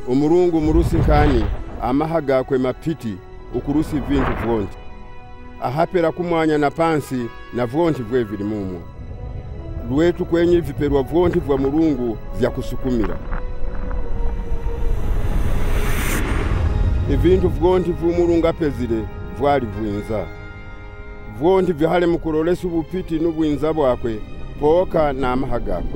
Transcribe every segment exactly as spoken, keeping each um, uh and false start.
umurungu murusinkani amahaga kwe mapiti ukurusi vintu vyonti. Ahapera kumwanya na pansi na vyonti vwe vili mumwo. Lwetu kwenye viperwa vyonti vya murungu vya kusukumira. Ivintu vyonti vy'umurungu apezile vyali vwinza. Vyonti vyahale mukurolesa ubupiti n'ubwinza bwakwe poka na amahagakwe.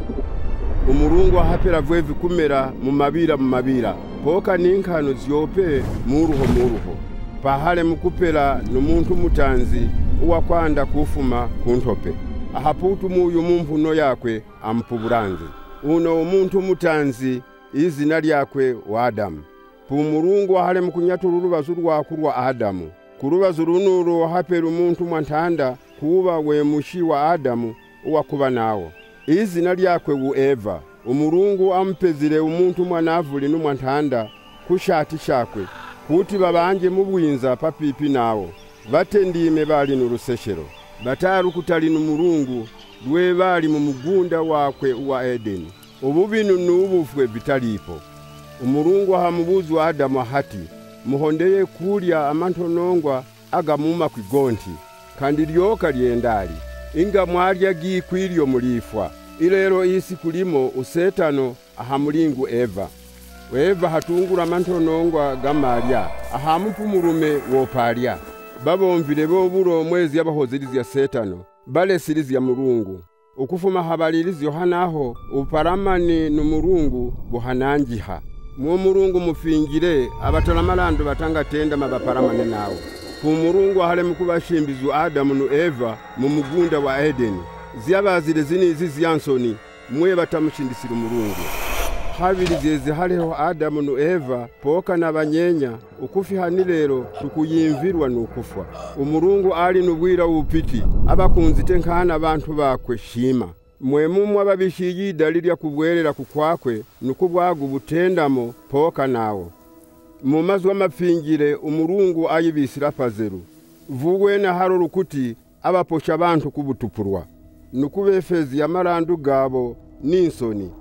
Umurungu ahapera vwe vikumera mu mabira mu mabira poka ninkano zyope muruho muruho. Pahale mukupera n'umuntu mutanzi uwakwanda kufuma kuntope. Ahaputu muyu mumpuno yakwe ampuburanze. Uno umuntu mutanzi izina lyakwe wa Adamu. Pumurungu ahale mukunyatula urubazu rwaku rwa Adamu. Kurubazu runuru hapera umuntu mwantanda kuba we mushi wa Adamu uwakuba nawo. Izina lyakwe wu Eva. Umurungu ampezile umuntu mwanavuli n'umwantanda kushati shakwe kuti babanje mu bwinza papipi nawo. Batendime bali n'uruseshero. Bataru kutali n'umurungu lwe bali mu mugunda wakwe wa Edeni. Ububinu n'ubufwe bitalipo. Umurungu ahamubuzu wa Adamu hati muhondeye kulya amantonongwa agamuma kwigonti kandi lyoka lyendali inga mwarya gikwiryo mulifwa. Ilero isi kulimo usetano ahamulingu Eva. Eva hatungura amantonongwa gamalya ahamupu murume wopalya. Babomvile boburo mwezi y'abahozirizi ya setano bale sirizi ya murungu. Ukufuma habalirizi yohanaho uparamani n'umurungu buhanangiha. Mwo murungu mufingire abatalamalando batanga tenda mabaparamane nawo. Kumurungu ahale mukubashimbizu Adamu nu Eva mu mugunda wa Edeni. Ziyabazile zini zizi yansoni mwe batamushindisira umurungu. Habili zeze haleho Adamu nu Eva poka na banyenya ukufi hanilero tukuyimvirwa n'ukufwa. Umurungu ali nubwira upiti abakunzi tenkana abantu bakwe shima. Mwemumu ababishiji dalili ya kubwerera kukwakwe nukubwagu butendamo poka nawo. Mumazu w'amapfingire umurungu ayibisira pazeru. Vugwe na haro rukuti abaposha abantu kubutupurwa. Nukubefezi ya marandu gabo ninsoni.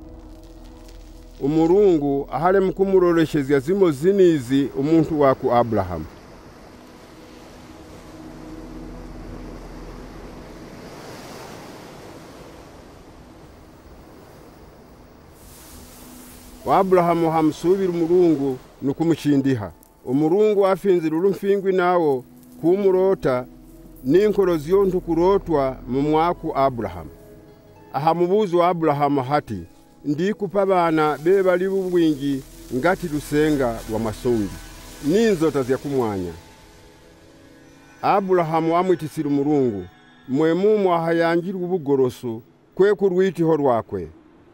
Umurungu ahale mukumuroreshezi ya zimo zinizi umuntu waku Abrahamu. Wa Abrahamu hamusubira umurungu nukumushindiha. Umurungu afinzira urumfingwi nawo kumurota n'inkoro ziyontu kurotwa mu mwaku Abrahamu. Ahamubuzu wa Abrahamu hati ndikupa abana be bali bubwingi ngati rusenga rwa masumbi n'inzota zya kumwanya. Abrahamu amwitisira umurungu mwemumu ahayangirwa ubugoroso kwe kurwitiho rwakwe.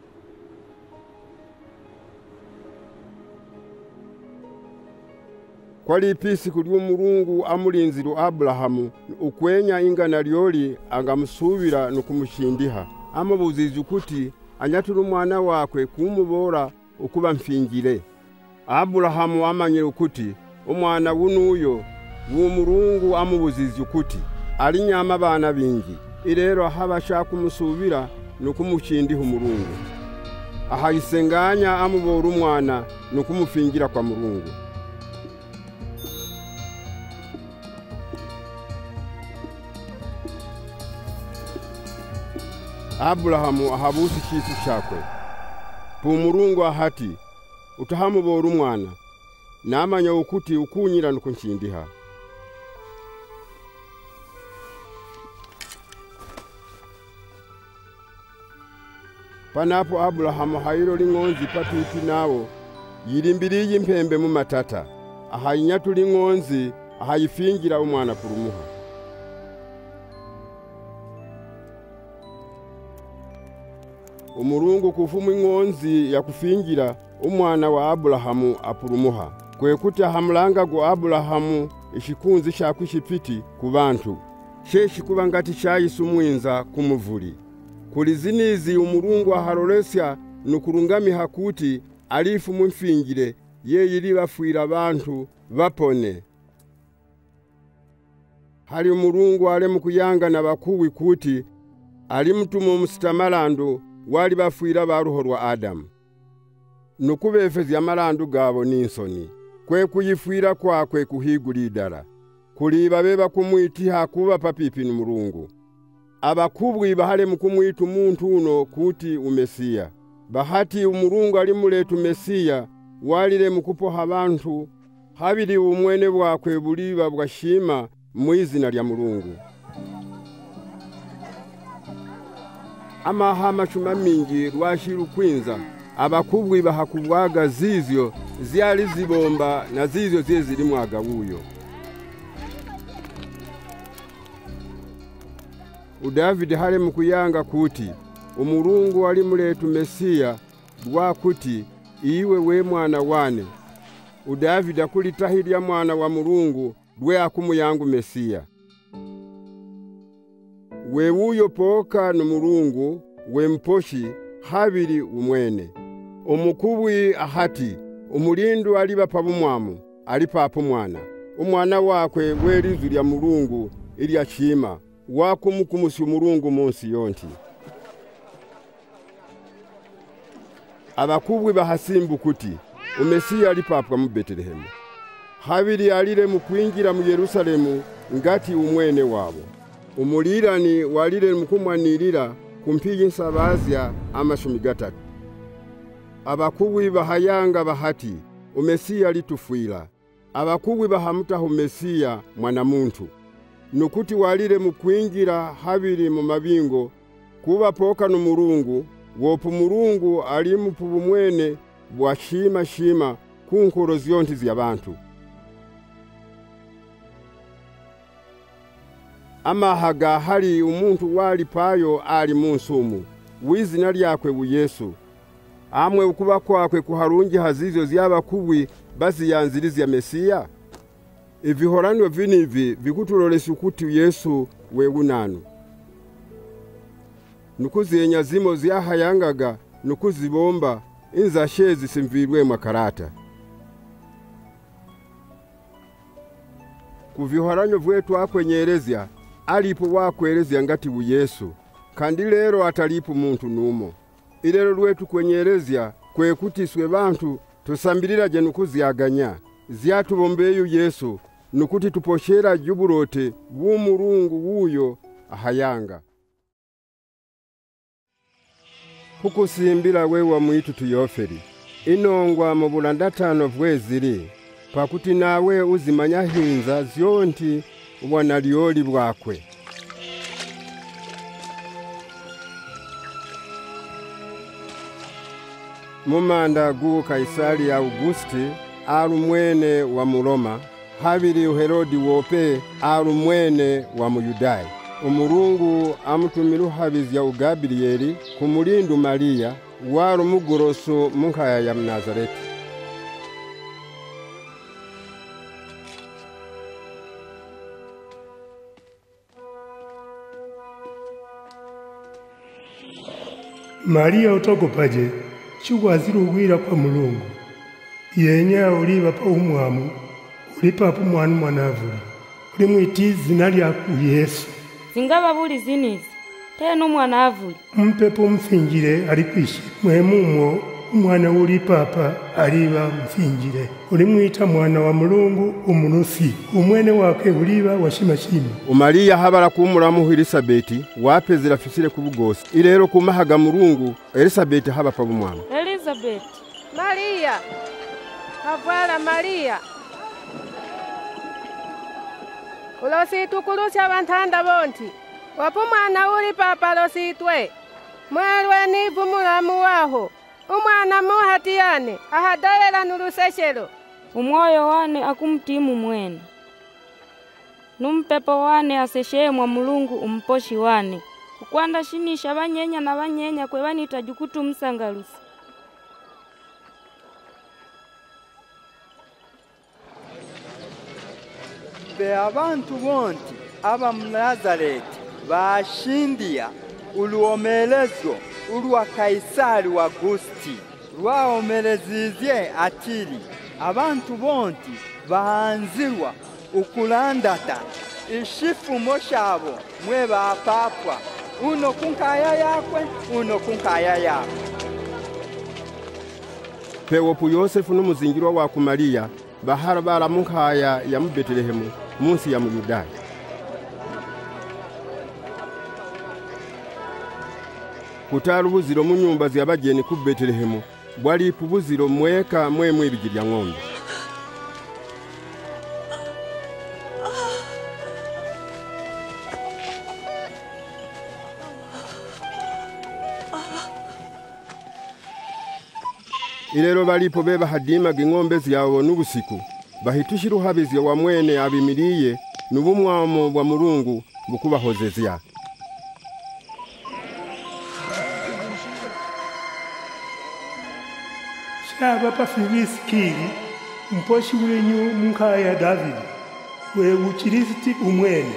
Kwali ipisi kuli umurungu amulinziru Abrahamu ukwenya ingana lyoli angamusubira nukumushindiha. Amubuziza kuti anyatula umwana wakwe kumubora ukuba mfingire. Abrahamu amanyira ukuthi umwana wunuyo w'umurungu amubuziza kuti ali nyama abana bingi. Irero habashaka kumusubira nukumushindiha umurungu. Ahayisenganya amubora umwana nukumufingira kwa murungu. Abrahamu ahabusi kisu chakwe. Pumurungu ahati utahamubora umwana namanya ukuti ukunyira nukunshindiha. Panapo Abrahamu hayiro lingonzi patuti nawo yirimbiriye impembe mu matata. Ahayinyatula ingonzi ahayifingira umwana kurumuha. Umurungu kufumu ingonzi ya kufingira umwana wa Abrahamu apurumuha. Kwekuti ahamulanga go Abrahamu ishikunzi shakwishipiti ku bantu. Sheshi kuba ngati shayisumwinza kumuvuli. Kuli zinizi umurungu aharolesya nukurungami hakuti alifu mumfingire yeyiri bafwira abantu bapone. Hali umurungu ale mukuyanga na bakuwi kuti ali mtumo musitamalando wali bafwira baruho rwa Adamu. nukubefezya malandu gabo n'insoni, kwe kuyifwira kwakwe kuhigulidala, kuliba beba kumwitiha kuba papipi n'Umulungu. Abakubwi bahale mukumwita umuntu uno kuti umesiya. Bahati Umulungu ali muletu Mesiya, walile mukupoha abantu, habili umwene bwakwe buliba bwashima mwizina lya Mulungu. Amahama chuma mingi lwashiru kwinza, abakubwi bahakubwaga zizyo zyali zibomba na zizyo zye zili mwaga uyo. Udavidi hale mukuyanga kuti Umulungu ali muletu Mesiya dwa kuti iwe we mwana wane. Udavidi akulitahilya mwana wa Mulungu dwe akumuyangu Mesiya. We uyo poka n'Umulungu we mposhi habili umwene. Umukubwi ahati umulindu aliba pabumwamu alipa apo mwana. Umwana wakwe welizu lya Mulungu ili ashima wakumukumusya Umulungu munsi yonti. Abakubwi bahasimbu kuti umesiya alipapwa mu Betelehemu. Habili alile mukwingira mu Yerusalemu ngati umwene wabo. Umulirani walile mukumwanirira kumpigi nsabazya amashumi gatatu. Abakubwi bahayanga bahati umesiya litufwila. Abakubwi bahamutaho umesiya mwana muntu. Nukuti walile mukwingira habili mu mabingo kuba poka n'Umulungu, wopu Mulungu alimu pubumwene bwa shima shima kunkoro zyonti z'abantu. Amahaga hali umuntu wali payo ali munsumu, wizina lyakwe u Yesu. Amwe ukuba kwakwe kuharungi hazizyo zy'abakubwi basi yanzirizya Mesiya. Ibihoranyo vinivi vikutulolesha kuti Yesu we unanu. Nukuzenya zimo zyahayangaga nukuzibomba inza shezi simvirwe makarata. Kuvihoranyo vwetu akwenyerezya alipo wakwerezya ngati u Yesu, kandi lero atalipo muntu numo. Ilero lwetu kwenyerezya kwe kutiswe bantu tusambiliraje nukuzyaganya zyatubombeyo Yesu nukuti tuposhera juburote bw'Umulungu wuyo ahayanga. Kukusimbila wewa mwitu Tuyofeli, inongwa mu bulandatano vwezili, pakuti nawe uzimanya hinza zyonti ubwanaliyoli bwakwe. Mumanda gu Kaisari Augusti alu mwene wa Muloma, habili Herodi wope alu mwene wa Muyudai. Umulungu amutumilu habizya u Gabrieli kumulindu Maria walu mugoroso munkaya ya Mnazareti. Maria utogopaje chugwazira ugwira kwa Mulungu. Yenya uliba pa umwamu ulipa pa mwana mwanavuli. Ulimwiti zina lyaku Yesu. Zingaba buli zinizi tena mwanavuli. Mpepo mfinjire alikwishi mwemumwo umwana uli papa aliba mfinjire. Ulimwita mwana wa Mulungu umunusi. Umwene wake uliba washimashima. Umaliya habala kumulamu Elisabeti wapezera fisire kubugosi. Ilero kumahaga Mulungu Elisabeti haba pa bumwana. Elizabeth. Maria. Havala Maria. Ulositu kulusya bantanda bonti. Wapu mwana uli papa lositwe. Mwelwe nivu mulamu waho. Umwana muhatiyane ahadayela nuluseshelo. Umwoyo wane akumtimu mwene. Numpepo wane asesheye mwa Mulungu umposhi wane. Ukwanda shinisha banyenya na banyenya kwe banita jukutu msangalusi. Be abantu bonti aba Mnazareti bashindia uluomelezo ulwa Kaisari wa Augusti lwaomelezizye atili abantu bonti bahanzirwa ukulandata ishifumo shabo mwe bapapwa uno kunkaya yakwe uno kunkaya yakwe. pewopu Yosefu n'umuzingirwa wa ku Mariya bahara baramunkaya ya mu Betelehemu munsi ya mu Yudaya. Kutari ubuziro mu nyumba z'abageni ku Betelehemu bwali ubuziro mweka mwemwe ibigirya ng'ombe. Ilero balipo beba hadimaga ing'ombe zyawo n'ubusiku bahitushira uhabizya wa mwene abimiriye n'ubumwamo bwa Mulungu bukubahozezya. Shaba pa Filisikiri mposhi wenyu munkaya Davidi we uchirisiti umwene.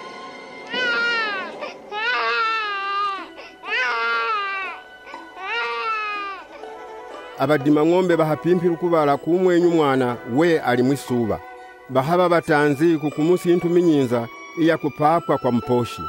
Abadima ng'ombe bahapimpira ukubala kumwenyu mwana we ali mwisuba bahaba batanzi kukumusi intumi nyinza iya kupapwa kwa mposhi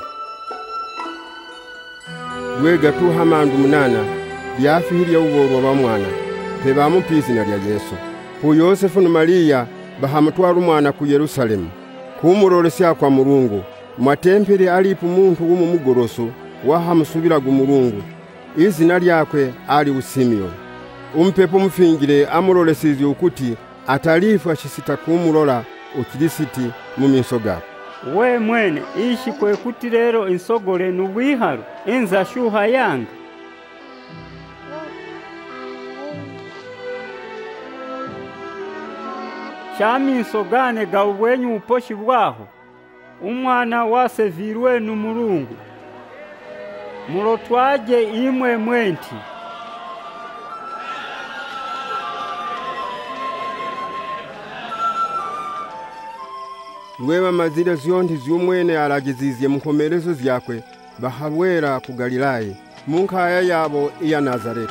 wega tuha mandu munana byafihirya uborwa ba mwana peba mupisi na lya Yesu pu Yosefu na Mariya bahamutwara umwana ku Yerusalemu kumurolesya kwa Mulungu mwatempere alipo muntu w'umugoroso wahamusubiraga Mulungu izina lyakwe ali Usimio. Umpepo mufingire amurolesizye ukuti atalifu ashisita kumurola ukirisiti mu minso gako. We mwene ishi kwe kuti rero insogole n'ubwiharo enza shuha yanga. Shami insogane ga ubwenyu uposhi bwaho umwana wasevirwe n'Umulungu murotwaje imwe mwenti. Lweba mazira zyondi z'umwene aragizizye mukomerezo zyakwe bahabwera ku Galilayi munkaya yabo iya Nazareti.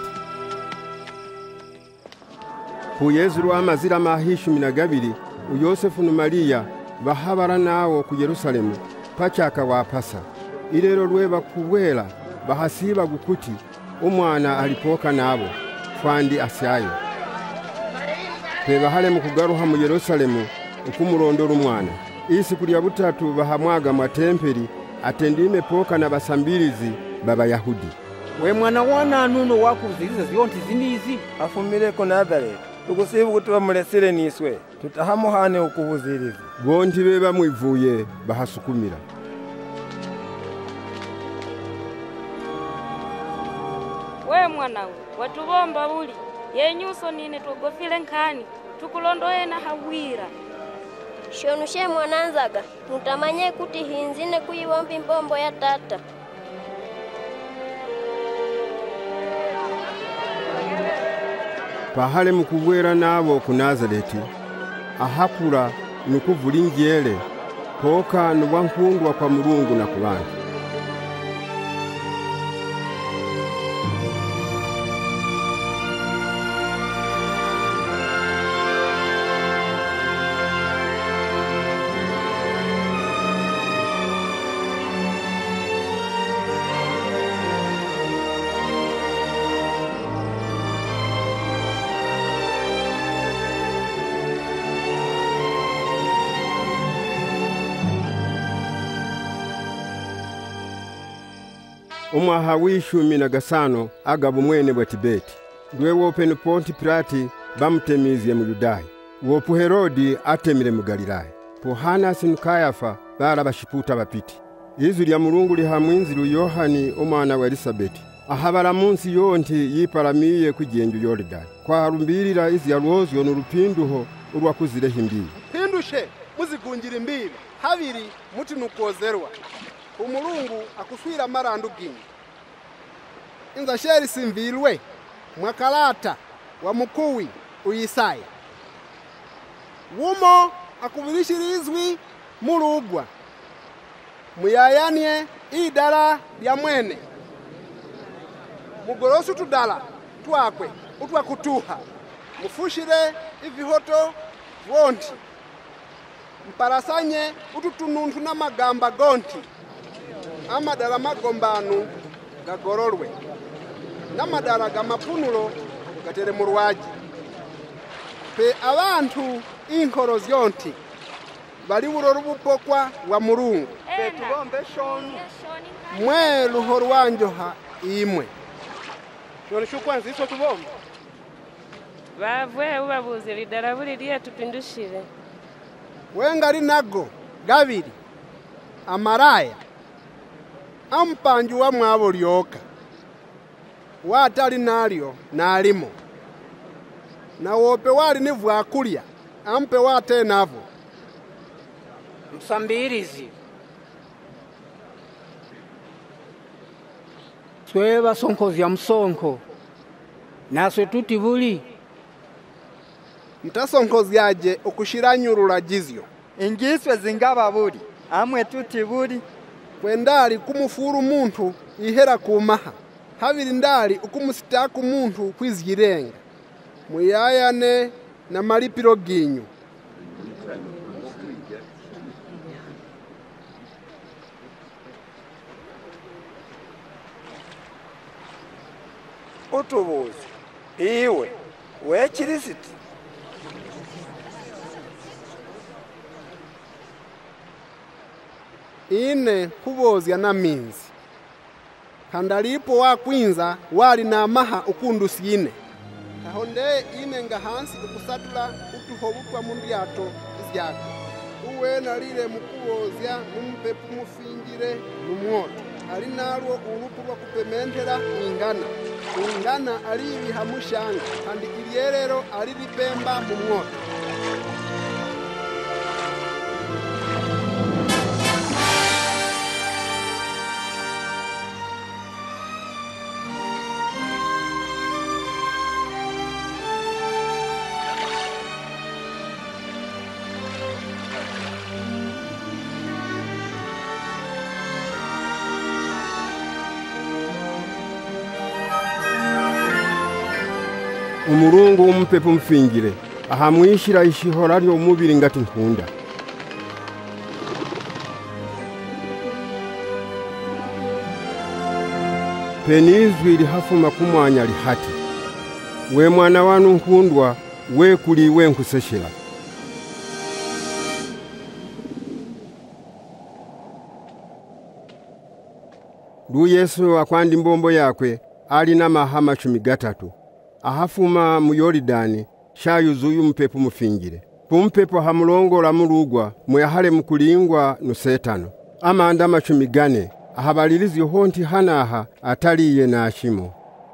Ku Yesu lwa mazira mahishu minagabiri uYosefu na Mariya bahabara nawo ku Yerusalemu pachaka wa Pasa. Ilero lweba kubwera bahasiba gukuti umwana alipoka nabo fandi asyayo. Peba hale mu kugaruha mu Yerusalemu ukumurondora umwana. Isi kulia butatu bahamwaga matemperi atendime poka na basambirizi baba Yahudi. We mwana wana nuno wakuziriza zionti zinizi afumile ko Nazareti tugusibu kutuba mulesire niswe tutahamuhane ukubuziriza bonti beba mwivuye bahasukumira. We mwana we watubomba uli yenyuso nine tugofile nkani tukulondoye na hawira. Shonushe mwananzaga mutamanye kuti hinzine kuyiwombi mbombo ya tata. Pahale mukubwera nabo ku Nazareti ahakura nukuvula injyele poka n'ubwankundwa kwa Mulungu na ku bantu. Umwaha w'ishumi na gasano agaba umwene bwa Tibeti lwe wope Ponti Pilati bamutemizye mu Yudaya wopu Herodi atemire mu Galilayi po Hanasi na Kayafa barabashiputa bapiti. Izu lya Mulungu lihamwinziru Yohani umwana wa Elisabeti ahabara munsi yonti yiparamiye kugenju Yorodani kwa harumbirira izi yarozyo n'urupinduho urwa kuzireho imbibi. Pindushe muzigungira imbibi habiri muti nukozerwa Umulungu akuswira marandu gingi. Inza sheri simvilwe mwakalata wa mukuwi uyisaya. Wumo akubirishirizwi mulugwa. Muyayanye idala lya mwene. Mugorosu tudala twakwe utwa kutuha. Mufushire ivihoto wonti. Mparasanye ututununtu na magamba gonti. Amadara magombanu gagororwe n'amadara gamapunulo gatere mu rwaji pe abantu inkoro zyonti bali buroro bupokwa wa Mulungu pe tubombe shonu mwe luho rwanjoha imwe shonu shukwanza iso tubombe bavwe ubabuze lidala buli liye tupindushire wengali nago gabiri amaraya ampanju wa mwabo lyoka watali nalyo nalimo na wope wali ni vwakulya ampe wate navo msambirizi twe basonkozya msonko naswe tuti buli mtasonkozyaje okushiranyurula jizyo ingiswe zingaba buli amwe tuti buli kwendali kumufuru muntu ihera kumaha habiri ndali ukumusitaku muntu kwizirenga muyayane na malipiro ginyu utubuzi iwe we Kirisiti ine kubozya na minzi kandalipo wakwinza wali na maha ukundusine kahonde ine nga hansi ukusatula utuhobukwa mundyato izyako uwe nalile mukubozya numpepu mufingire numwoto ali nalwo ulupu lwa kupementera ingana ingana alibi hamushanga kandi ilyerero alilipemba mu mwoto Umurungu w'umupepu mfingire ahamwishira ishihora ryo umubiri ngati nkunda penizwi lihafuma kumwanya lihati we mwana wanu nkundwa we kuli we nkuseshera Lu Yesu akwandi mbombo yakwe ali na mahama cumi gatatu ahafuma mu Yoridani shayuzuyu mpepu mufingire pumpepo hamulongola mulugwa muyahale mukulingwa nu Setano amanda macumi gane ahabalirizi honti hanaha ataliye na ashimo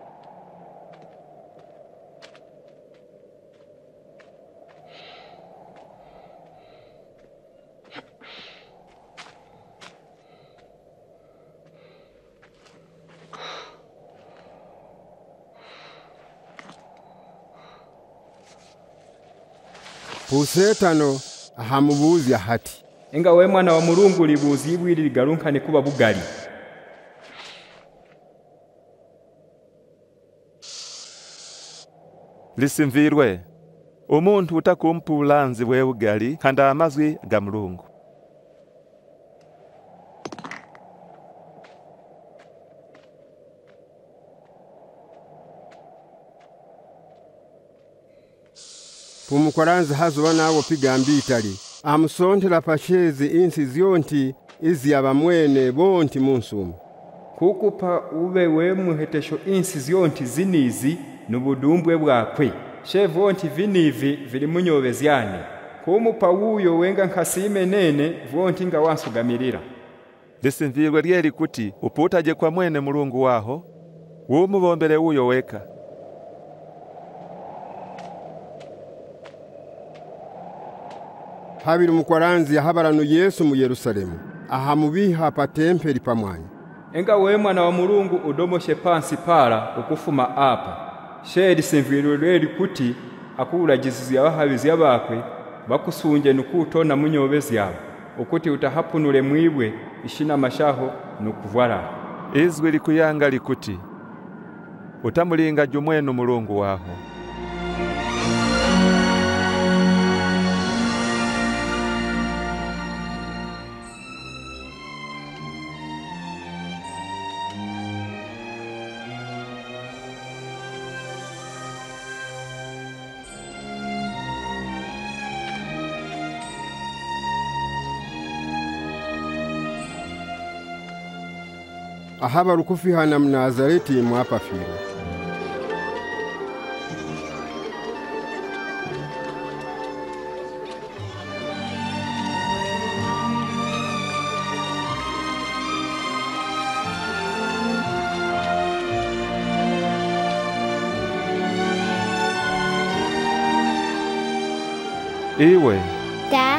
Pusetano ahamubuzi hati enga we mwana wa Mulungu libuzi ibwiri ligarunkane kuba bugali lisimvirwe umuntu utakumpulanzi bwe bugali kanda amazwi ga Mulungu Pumukoranzi hazuwa nawo pigambi itali amusontela pashezi insi zyonti izi abamwene bonti munsumu kukupa ube we muhetesho insi zyonti zinizi nubudumbwe bwakwe shevonti vinivi vili munyobezyane kumupa uyo wenga nkasime nene vonti nga wansugamirira lisimvirwe lyeli kuti uputaje kwa mwene Mulungu waho wumubombele uyo weka habiri mukwaranzi yahabaranu Yesu mu Yerusalemu ahamubiha pa tempeli pamwanya enga we mwana wa Mulungu udomoshe pansi para ukufuma apa sheri simvirwe lyeli kuti akulagizizi abahabizi abakwe bakusunje nukutona munyobezi yabo ukuti utahapunule mwibwe ishina mashaho nukuvwara izwi likuyanga likuti utamulinga jumwenu Mulungu waho ahaba lukufihana mu Nazareti mwapafile. Iwe Da.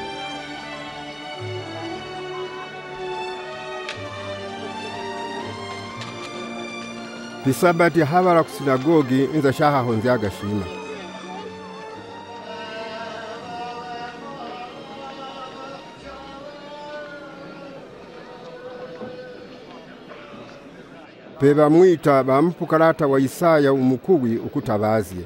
Pisabati habara ku sinagogi inza shaha honze agashima. Peba mwita bamupukarata wa Isaya umukuwi ukutabazie.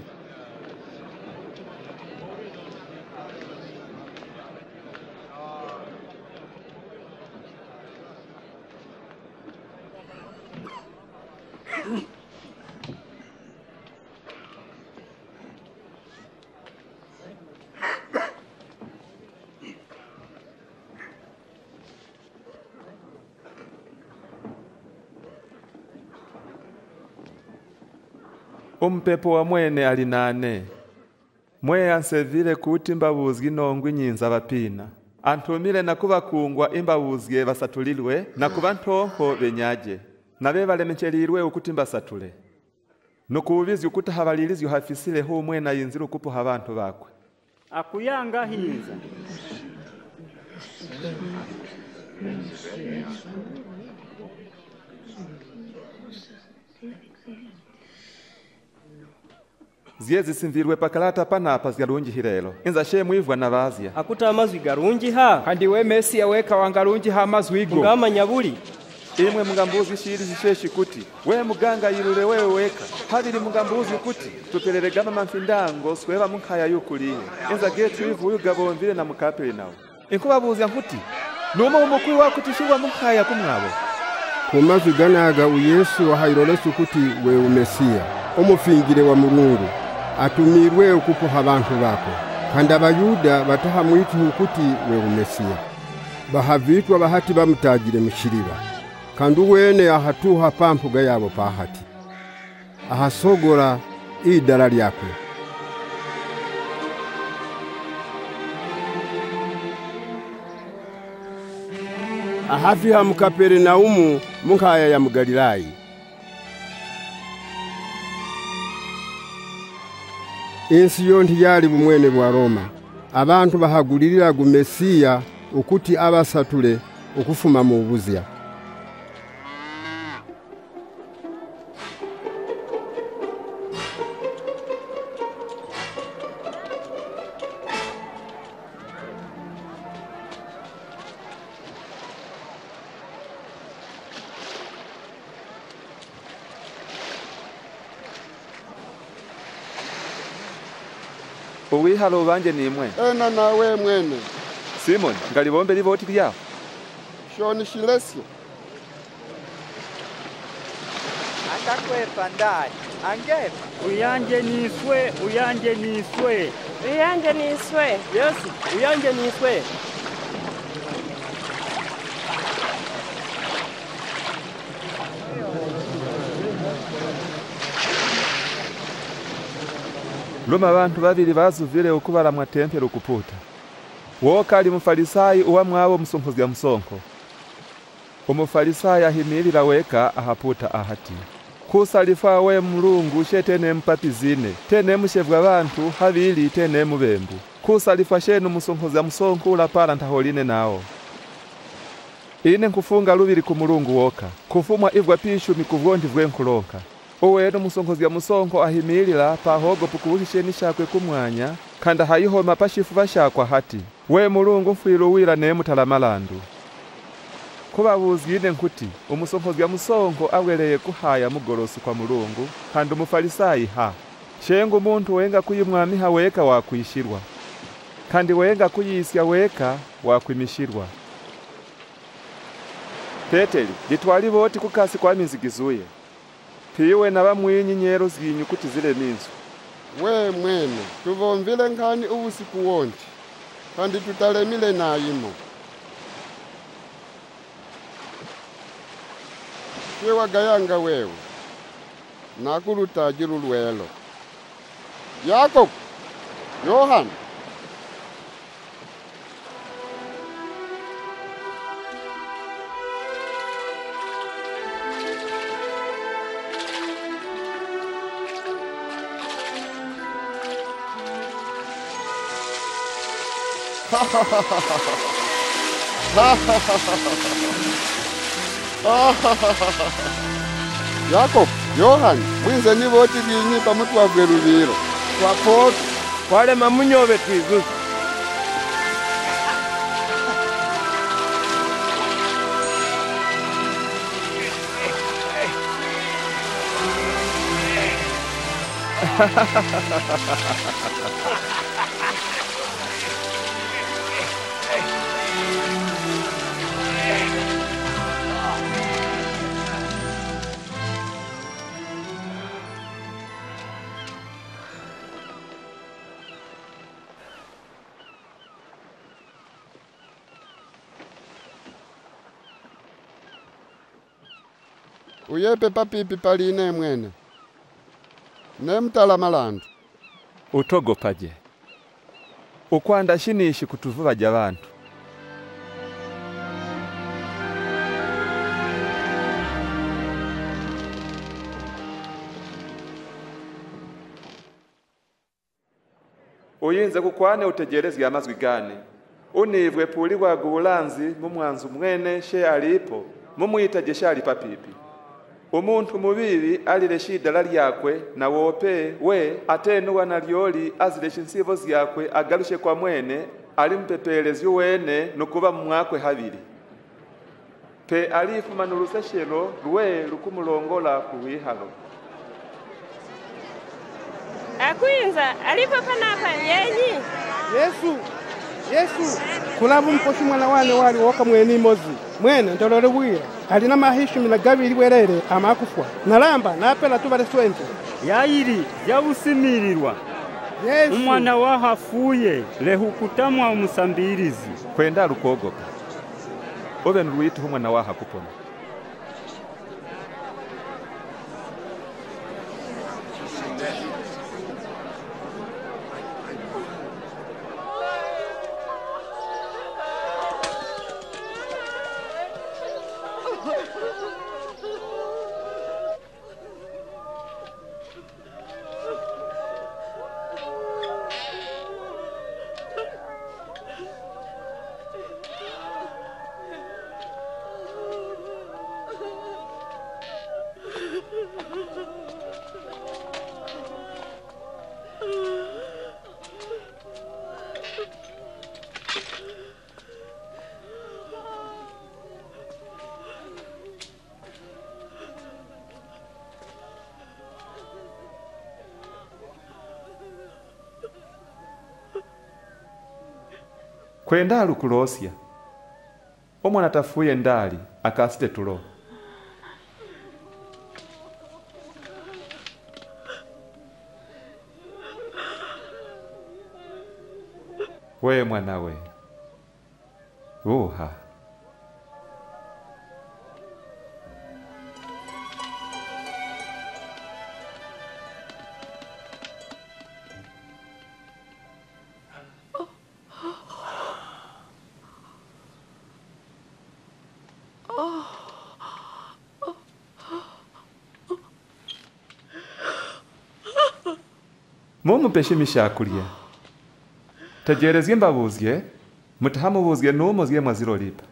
Umpepo wa mwene alinane. Mwe ansevile kuti mbabuzgi nongwi nyinza bapina. Antumile na kuba kungwa imbabuzge basatulilwe na kuba ntonko benyaje. Na beba lemecherilwe ukuti mbasatule. Nukubizi ukuta habalilizi hafisile ho mwena yinziru kupo habantu bakwe. Akuyanga hinza. Ziezi simvirwe pakalata panapa zgarungi hirelo. Inza shemu ivwa na bazia. Akuta amazwi garungi ha. Kandi we Messi yaweka wangarungi ha mazwigo. Ngama nyabuli. Imwe mugambuzi shiri zisheshi kuti. We muganga yirule wewe weka. Habiri mugambuzi kuti. Tupeleregama manfindango sweva munkaya yukuliye. Inza getu ivu uyu gabonvile na mukapeli nawe. Inkubabuzi yankuti. Numa umukuru wako tishirwa munkaya kumwabo. Kumazwi ganaga u Yesu wahayirolesu kuti we umesiya. Omufingire wa Mulungu. Atumirwe ukupo abantu bako. Kandi abayuda bataha mwiti hukuti we umesiya. Bahavitwa bahati bamutagire mushiriba. Kandi wene ahatuha pampuga yabo pahati. Ahasogora idara lyakwe. Ahafiha mu Kaperinaumu munkaya ya mu Galilayi. Insi yonti yali bumwene bwa Roma. Abantu bahagulirira gu Mesiya ukuti abasatule ukufuma mu buzya. Uwihalo banje nimwe. Ena nawe mwene. Simon, ngalibombe livoti lyao. Shoni shilesyo. Angakwepa ndani. Angepa. Uyanje niswe, uyanje niswe. Uyanje niswe. Yesu, uyanje niswe. Luma abantu babiri bazuvile ukubala mwa tempelo kuputa. Woka ali mufarisayi uwa mwabo musonkozya musonko. Umufarisayi ahimilira weka ahaputa ahati. Kusalifa we Mulungu shetene mpapizine. Tene mushevwa abantu habili tene mubembu. Kusalifa shenu musonkozya musonko ulapala ntaholine nao. Ine nkufunga lubiri ku Mulungu woka. Kufumwa ivwa pishu mikuvondi vwenkulonka. Uweno musonkozya musonko ahimilira pahogo pukubuhisheni shakwe kumwanya kanda hayiho mapashifu bashakwa hati we Mulungu mfwilo wira ne mutalamalando kubabuzgine nkuti umusonkozya musonko aweleye kuhaya mugorosi kwa Mulungu kandi umufarisayi ha shengo umuntu wenga kuyimwami haweka wakwishirwa kandi wenga kuyisya weka wakwimishirwa. Peteri litwali boti kukasi kwa mizigizuye. Piwe na bamwinyi nyero zinyu kuti zile minzu. We mwene, tuvomvile nkani ubusiku wonti. Kandi tutalemile na imo. shewa gayanga wewe nakulutajira ulwelo Yakob Yohana Yakob Yohana mwize ni boti binyi pamutwavwe lubiro twapoto twalema munyobe twizuzu Uyepe papipi paline mwene ne mtala malandu utogopaje ukwanda shinishi kutuvuva jabantu uyinze kukwane utegerezi amazwi gane univwe puli wa gulanzi mumwanzu mwene she alipo mumuyitaje shali papipi umuntu mubibi alile shida lyakwe na wope we atenu wanalyoli azile shinsivo zyakwe agalushe kwa mwene alimpepelezi wene nukuba mwakwe habili pe alifuma nuluseshelo lwe lukumulongola kuwihalo akwinza alipo panapa yenyi Yesu Yesu kulabu mposhi mwana wane wali woka mweni mozi mwene ndolole wira alina mahishumi na gabiri werere amakufwa nalamba napela tubale swente yairi yabusimirirwa Yesu umwana wahafuye lehukutamwa umusambirizi kwenda lukogoka obe nruitu umwana waha kupona kwenda lukulosya omwana tafuye ndali akasite tulo we mwana we uha Mumu peshimisha kulia. Tajerezye mbabuzye, mutahamubuzye numuzye mwaziro lipa.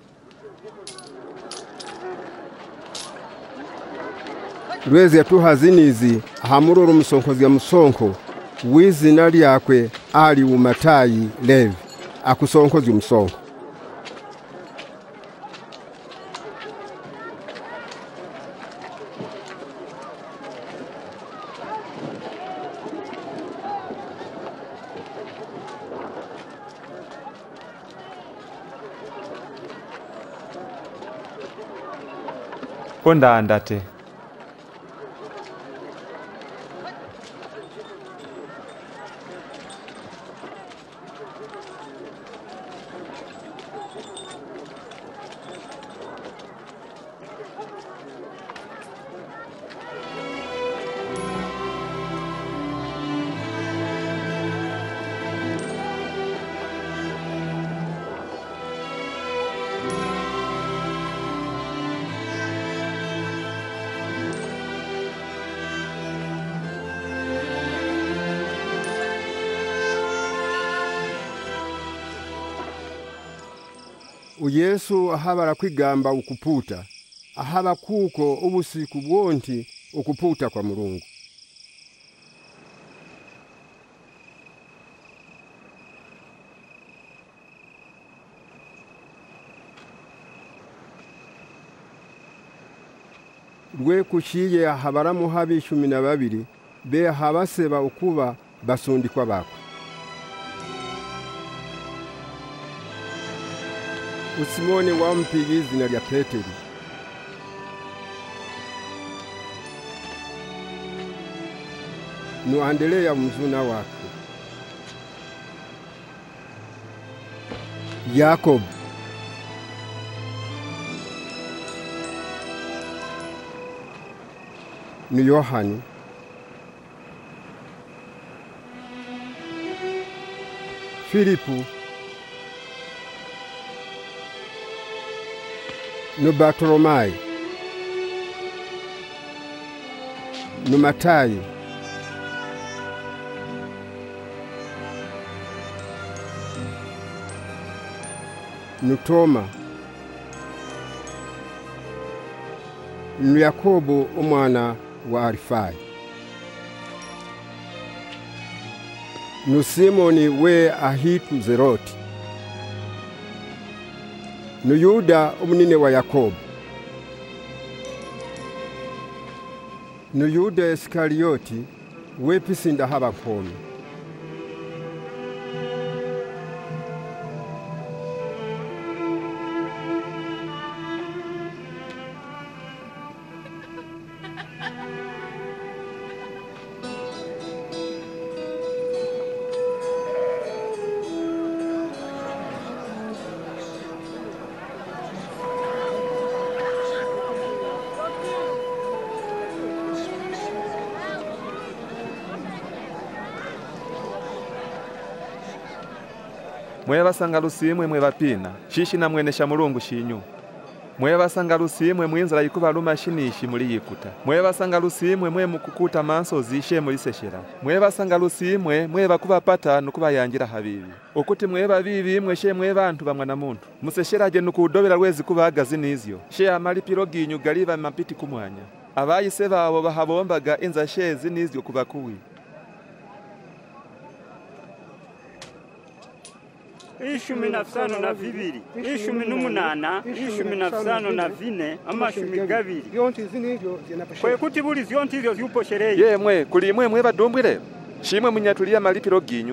Lwezi atuhazinizi hamururu musonkozi ya musonko wizina lyakwe ali umatayi Levi akusonkozi musonko Ponda andate. uyesu ahabala kwigamba ukuputa ahaba kuko ubusiku bwonti ukuputa kwa Mulungu. Rwe kushiye ahabaramu habi ishumi na babiri be habaseba ukuba basundikwa bako. Usimoni wampiga izina lya Petero. Nu Andrea mzuna wake. Yakobo. Nu Yohani. Filipu. Nu Bartolomai. Nu Matayo. Nu Toma. Nu Yakobo umwana wa Alifai. Nu Simoni we ahitu Zeroti. Nu Yuda umunine wa Yakobo. Nu Yuda Iskarioti we pisinda haba komi. Mwe basanga lusimwe mwe bapina shishi na mwenesha Mulungu shinyu. Mwe basanga lusimwe mwinzira yikuba lumashinishi muri yikuta. Mwe basanga lusimwe mwe mukukuta manso zishe muri seshera. Mwe basanga lusimwe mwe bakuba pata nukuba yangira habibi. Okuti mwe babibi mwe she mwe bantu bamwa na muntu. Museshera je nukudobera rwezi kubagazi nizyo. She amali pirogi nyugaliba mapiti kumwanya. Abayise babo bahabombaga inza shezi nizyo kubakuwi. ishumi na fsano na vibiri, ishumi n'umunana, ishumi na fsano na vine, amashumi gabiri. Kwe kuti buli zionti izyo ziuposhereye. Ye mwe, kuli mwe mwe badumbwire. Shimwe munyatulia malipiro ginyu.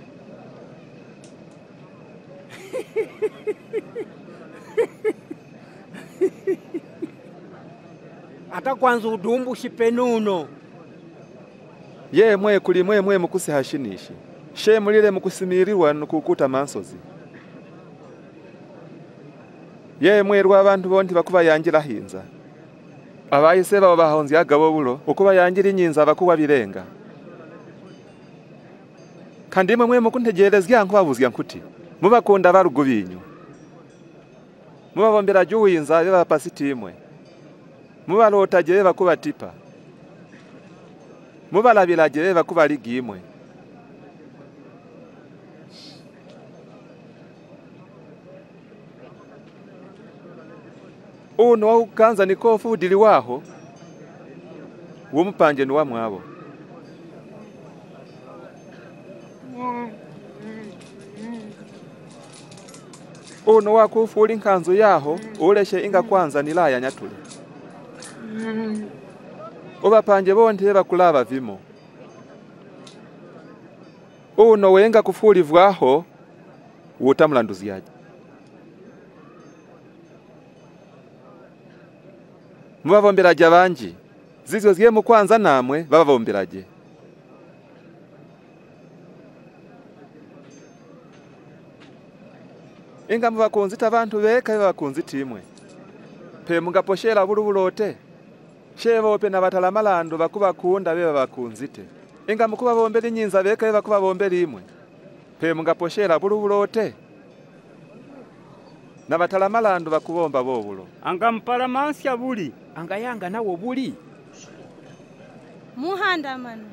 Ata kwanza udumbu shipenuno. Ye mwe, kuli mwe mwe mukuse hashinishi. She mulile mukusimirirwa nukukuta mansozi. Ye mwerwa abantu bonti bakuba yangira hinza. Abayise babo bahonzi agabo bulo ukuba yangira inyinza bakuba birenga. Kandi mwe mukuntegerezya nkubabuzya nkuti mubakunda barugubinyu. Mubabombera juwinza beba pasitimwe. Mubalota je bakuba tipa. Mubalabira je bakuba ligimwe. Uno wa ukanza niko fudili waho wumupanje nuwa mwabo. Uno wa kufuli nkanzo yaho uleshe inga kwanza nilaya nyatule. Oba panje bonte bakulaba vimo. Uno wenga kufuli vwaho utamulanduziaje. Mubabomberaje abanji zizyo ziye mu kwanza namwe bababomberaje. Inga mubakunzita abantu beka bakunzita imwe. Pe mugaposhera bulubulote. Shebo pe nabatala malando bakuba kunda beba bakunzite. Inga mukuba bombera nyinza beka bakuba bombera imwe. Pe mugaposhera bulubulote. Nabatala malando bakubomba bobulo. Anga mpala mansya buli. Anga yanga nawo buli. Muhanda manu.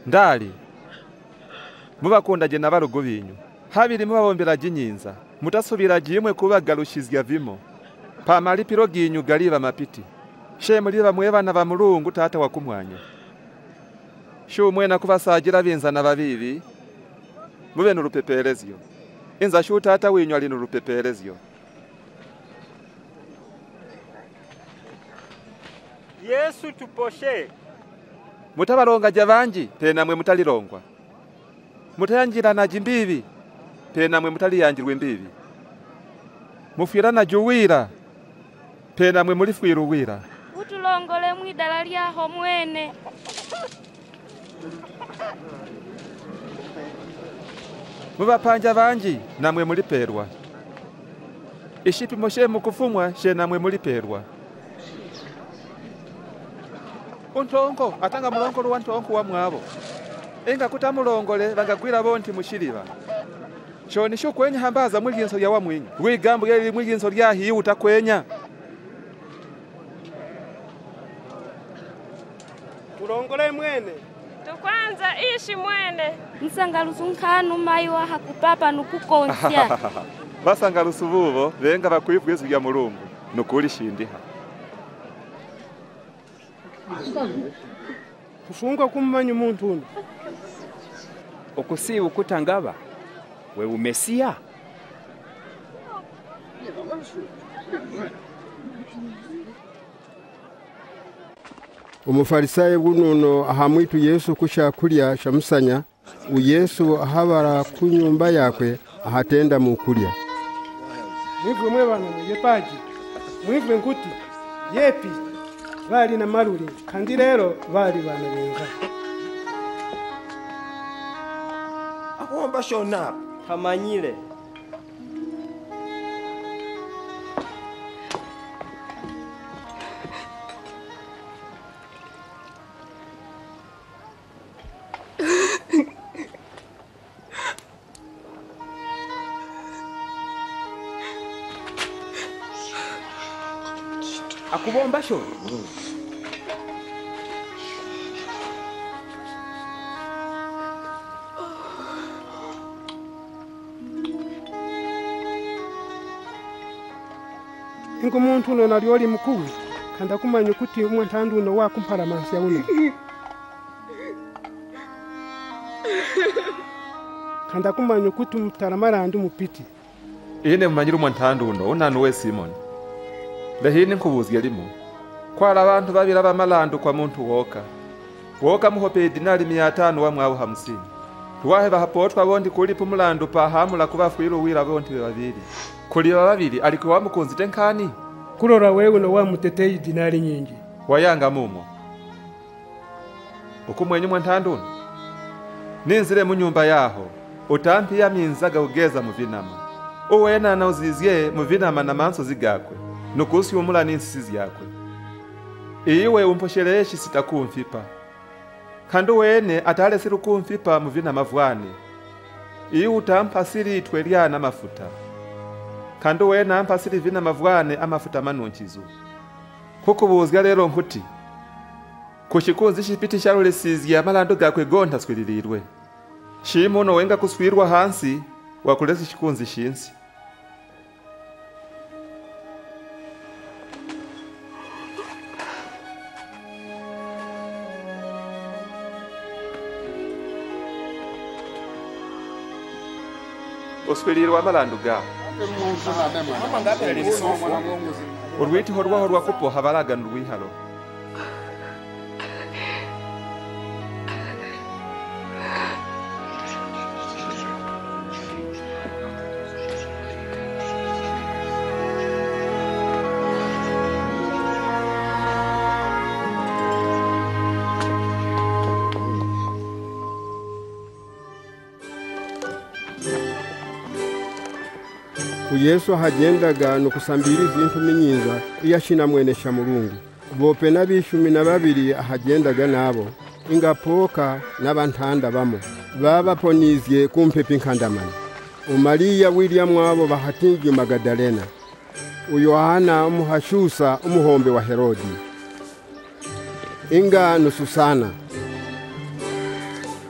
ndali mubakundaje na barugo binyu habiri mubabombera jinyinza mutasubira jimwe kubagarushizya vimo pamali piro ginyu galiba mapiti she muliba mwebana ba Mulungu tata wakumwanya shu mwena kubasagira binzana babibi mube nurupeperezyo inza shu tata winyu ali nurupeperezyo. Yesu tuposhe mutabaronga javanji pena mwe mutalirongwa mutayangira na jimbibi pena mwe mutaliyangirwe mbibi mufirana juwira pena mwe mulifwira uwira utulongole mwidala lyaho mwene mubapanja banji namwe muliperwa ishipi moshe mukufumwa she namwe muliperwa untongo atanga mulongolo wa ntongo wa mwabo inga kutamulongole bangagwira bonti mushiriba shoni sho kwenya hambaza mwiginso ya wa mwinyi wigambo yali mwiginso lya hiyu utakwenya tulongole mwene tukwanza ishi mwene msangalusu nkanu mayi wa hakupapa nukukonsya basangalusu bubo benga bakwivwezu ya Mulungu nukuri shindiha kufungwa kummanyu muntu uno okusiba ukutangaba we umesia umufarisayo gununo ahamwitu Yesu kusha kulya shamusanya u Yesu ahabara kunyumba yakwe ahatenda mu kulya mwivwe mwebana yepaji mwivwe nkuti yepi bali na maruri kandi rero bali bana benga akomba shona kamanyile akubomba sho ingo muntu uno nalyoli mukuru kanda kumanya kuti umwantandu uno wakumpara mansi ya uno kanda kumanya kuti mutaramarandi mupiti ine mumanyira umwantandu uno unanu we Simon behini nkubuzya limo kwala abantu babira bamalandu kwa muntu woka woka muhope dinari mia tano wa mwabu hamsini tuwahe bahapotwa bondi kulipa mulandu pa hamula kubafwiro wira bondi babiri kuli babiri alikuwa wamukunzi tenkani kurora wewe no wamuteteye dinari nyingi wayanga mumo ukumwenye mwantandu ninzire mu nyumba yaho utampi ya minzaga ugeza mu vinama uwena na uzizye mu vinama na manso zigakwe nukusi umula n'insizi yakwe iwe umposhereshi sitakumfipa kandi wene atale sirukumfipa mu vina mavwane iwe utampa siri itweryana amafuta kandi wene ampa siri vina mavwane amafuta manunchizu kukubuzga rero nkuti kushikunzi shipiti sharule sizi ya malando gakwe gonta swiririrwe shimuno wenga kuswirwa hansi wakulesi shikunzi shinsi oswelirwa amalandu gaho urwitiho rwaho rwakupoha baragana urwiharo Yesu hagendaga nukusambira izintu minyinza iyashina mwenesha Mulungu bope nabishumi na babiri ahagendaga nabo ingapoka n'abantanda bamo babaponizye kumpepe nkandamana uMariya William wabo bahatingi Magadalena uYohana umuhashusa umuhombe wa Herodi inga nususana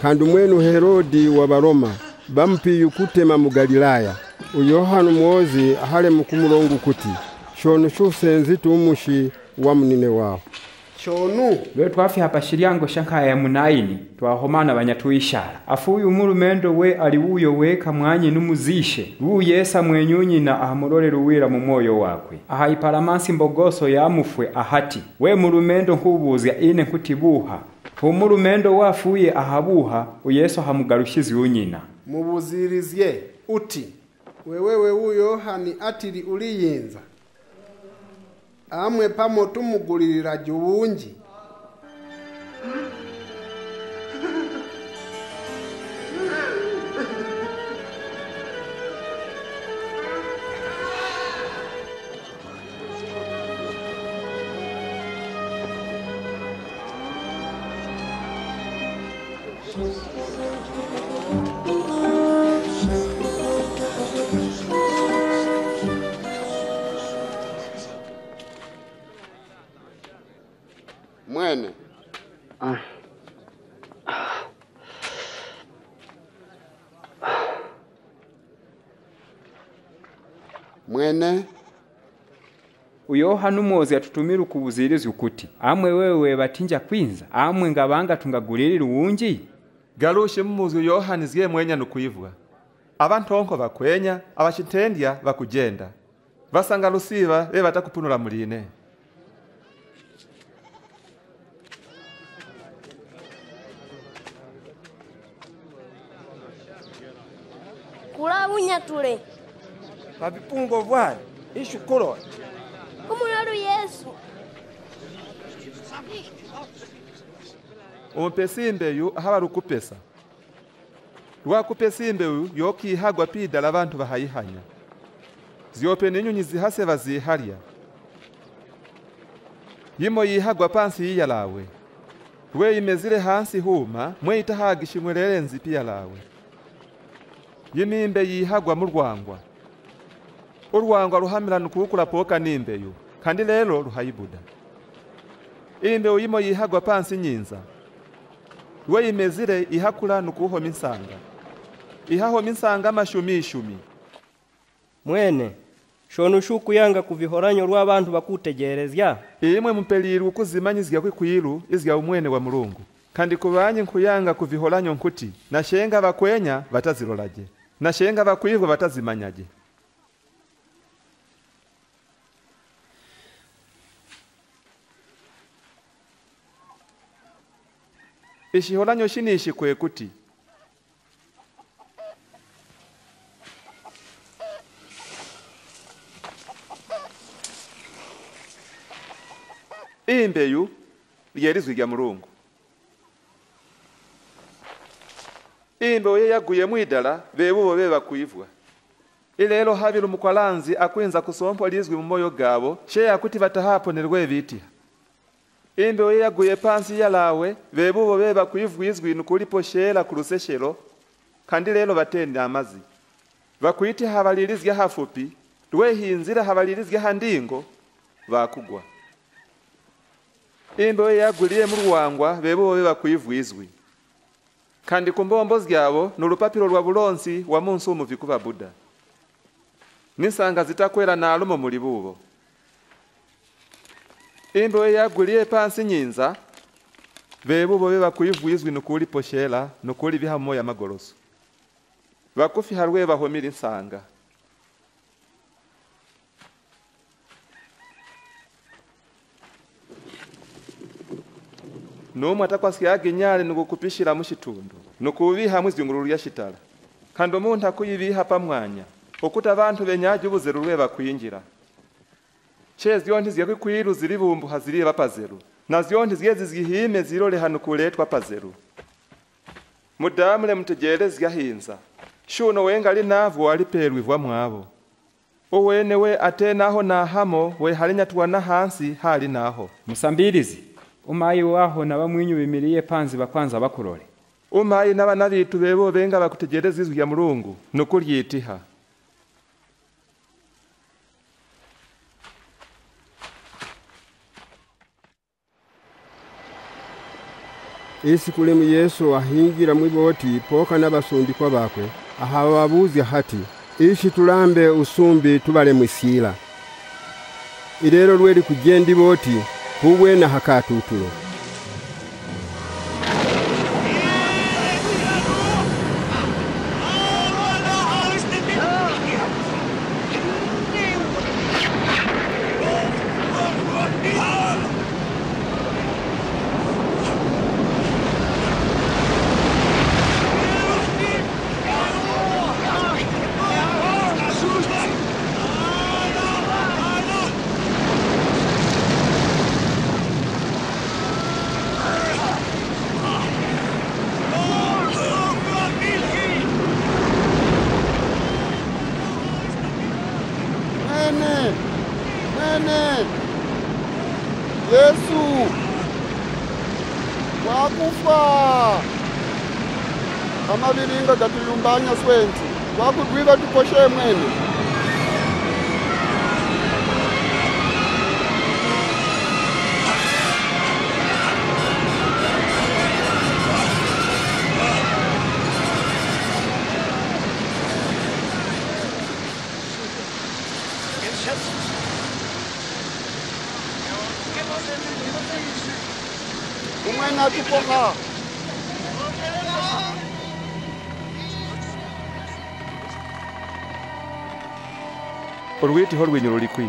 kandi mwenu Herodi wa Baroma bampiye kutema mu Galilaya. Uyohana Umwozi hale mukumulongo kuti shono shusenzi tumushi wa munine wao. Shonu lwe twafi hapa shiryango shankaya ya munayini twahomana banyatuishara afuyu umurumendo we ali uyo weka mwanyi numuzishe wuyesa mwenyunyi na ahamurore ruwira mu moyo wakwe aha iparamansi mbogoso yamufwe ahati we murumendo nkubuzya ine nkutibuha umurumendo wafuye ahabuha uyeso hamugarushizi unyina mubuzirizye uti wewewe uyo hani atiri uliyinza amwe pamo tumugulirira juwunji. Mwene. Ah. Mwene. Uyohana Umwozi atutumira ukubuziriza ukuti amwe wewe batinja kwinza amwe ngabanga tungagulirira uwunji. Galushe mumuzi Uyohana izgiye mwenya nukuivwa. Abantu onko bakwenya abashitendya bakugenda. Basanga lusiba be batakupunura muline. Kula unyatule. Pabipungo vwani, ishukuro. Kumularu Yesu. Umpesimbe yu ahaba rukupesa. Rwakupesimbe yu yoki hagwa pida labantu bahayihanya. Ziope ninyunyi zihase baziharya. Yimo yihagwa pansi yiyalawe. Rwe imezire hansi huma mwe itahagishimwe lerenzi pia lawe. Yimimbe yihagwa mu rwangwa. Urwangwa ruhamira nukukura poka nimbe yu kandi lero ruhayibuda. Imbe uyimo yihagwa pansi nyinza. Rwe imezire ihakula nukuho minsanga. Ihaho minsanga amashumishumi. Mwene shono shuku yanga kuvihoranyo rw'abantu bakutegerezya. Imwe mupeliru kuzimanyizya kwikwiru izya umwene wa Mulungu. Kandi kubanye nkuyanga kuvihoranyo nkuti nashenga bakwenya batazirolaje. Nashenga bakwivwa batazimanyaje. Ishihoranyo shinishi kwe kuti imbeyu lyerizwi lya Mulungu. Imbe oye yaguye mwidala bebubo beba kuivwa. Ilelo habiru mukwalanzi akwinza kusompo lizwi mu moyo gabo she yakuti batahaponerwe bitiha. Imbe oye yaguye pansi yalawe bebubo beba kuivwa izwi nukulipo shela kuruseshelo kandi lelo batenda amazi. Bakwiti habalirizya hafupi rwe hinzira habalirizya handingo bakugwa. Imbe oye yaguliye mu rwangwa bebubo beba kuivwa izwi. Kandi kumbombo zyabo nurupapiro rwa bulonsi wa munsi umuviku ba Buddha. Nisanga zitakwera na alumo muri bubo. Imbe oye yaguliye pansi nyinza bebubo beba kuivwizwi nukuri poshela nukuri bihamo ya magoroso. Bakufi harwe bahomira insanga. Numwe atakwasyaga inyale nugukupishira mushitundu nukubiha mwizyungururu ya shitala kandi umuntu akuyibiha pamwanya okuta abantu benyaje ubuzero rweba kwinjira chezi yonti ziyakwi kwiru ziri bumbu haziri bapazeru naziyonti zigeze zihime zirole hanu kuletwa pazeru mudamule mutegereze yahinza shuno wengali navo aliperwi vwa mwabo owene we atenaho na hamo we halinya tuwana hansi hali naho musambirizi umayi waho na bamwinyu bimiriye panzi bakwanza bakurore umayi n'abana bitu bebo benga bakutegereza izwi ya Mulungu nukuryitiha isi kulemu Yesu ahingira mwiboti poka n'abasundikwa bakwe ahababuzya hati ishi tulambe usumbi tubale mwisila ilero lweli kugenda iboti kubwe na hakatutulo Yesu wakufa amabilinga gatulumbanya swenti wakudwiga tuposhe mwene umwena tupoka Urwiti ho rwinyuro likwi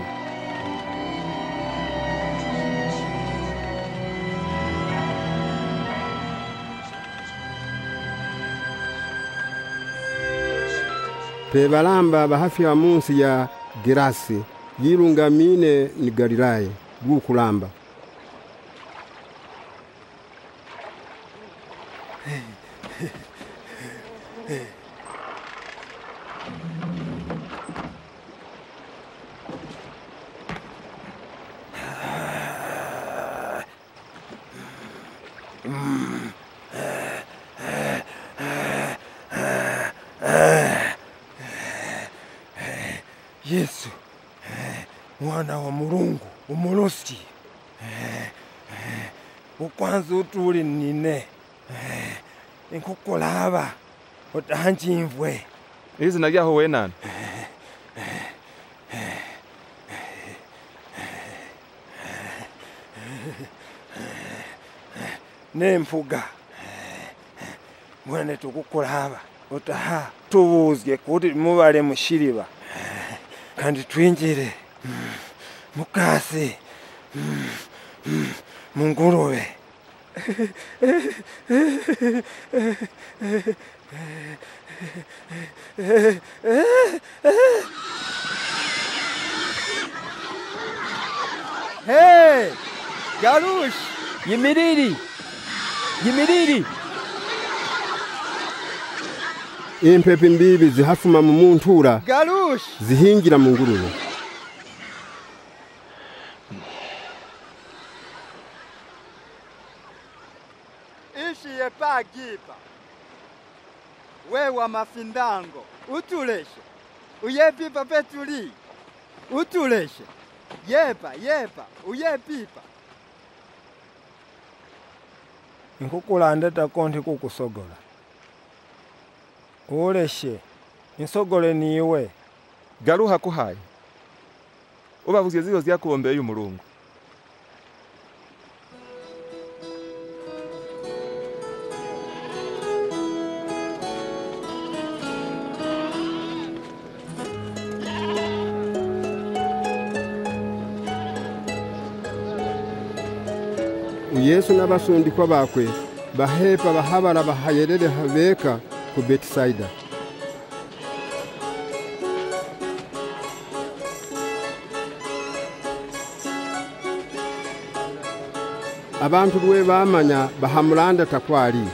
Pebalamba bahafi wa munsi ya Gerasi yirungamine ni Galilaya gukulamba Yesu mwana wa Mulungu umulosi ukwanza utuli nine inkukulaba otanjimvwe izina lyaho wenani nemfuga mwene tukukulaba otaha tubuzye kuti mubale mushiriba kandi twinjire mukase mungurube Hey Galush yimiriri yimiriri impepe mbibi zihafuma mu muntura Galush zihingira mu ngurube ishi yepagipa wewa mafindango utuleshe uyepipa petuli utuleshe yepa yepa uyepipa inkukulanda takonti kukusogola uleshe insogole niwe garuha kuhaye ubavuze zizo zyakuombeye umurungu Yesu n'abasundikwa bakwe bahepa bahabara bahayerere habeka ku Betisaida abantu lwe bamanya bahamulanda takwali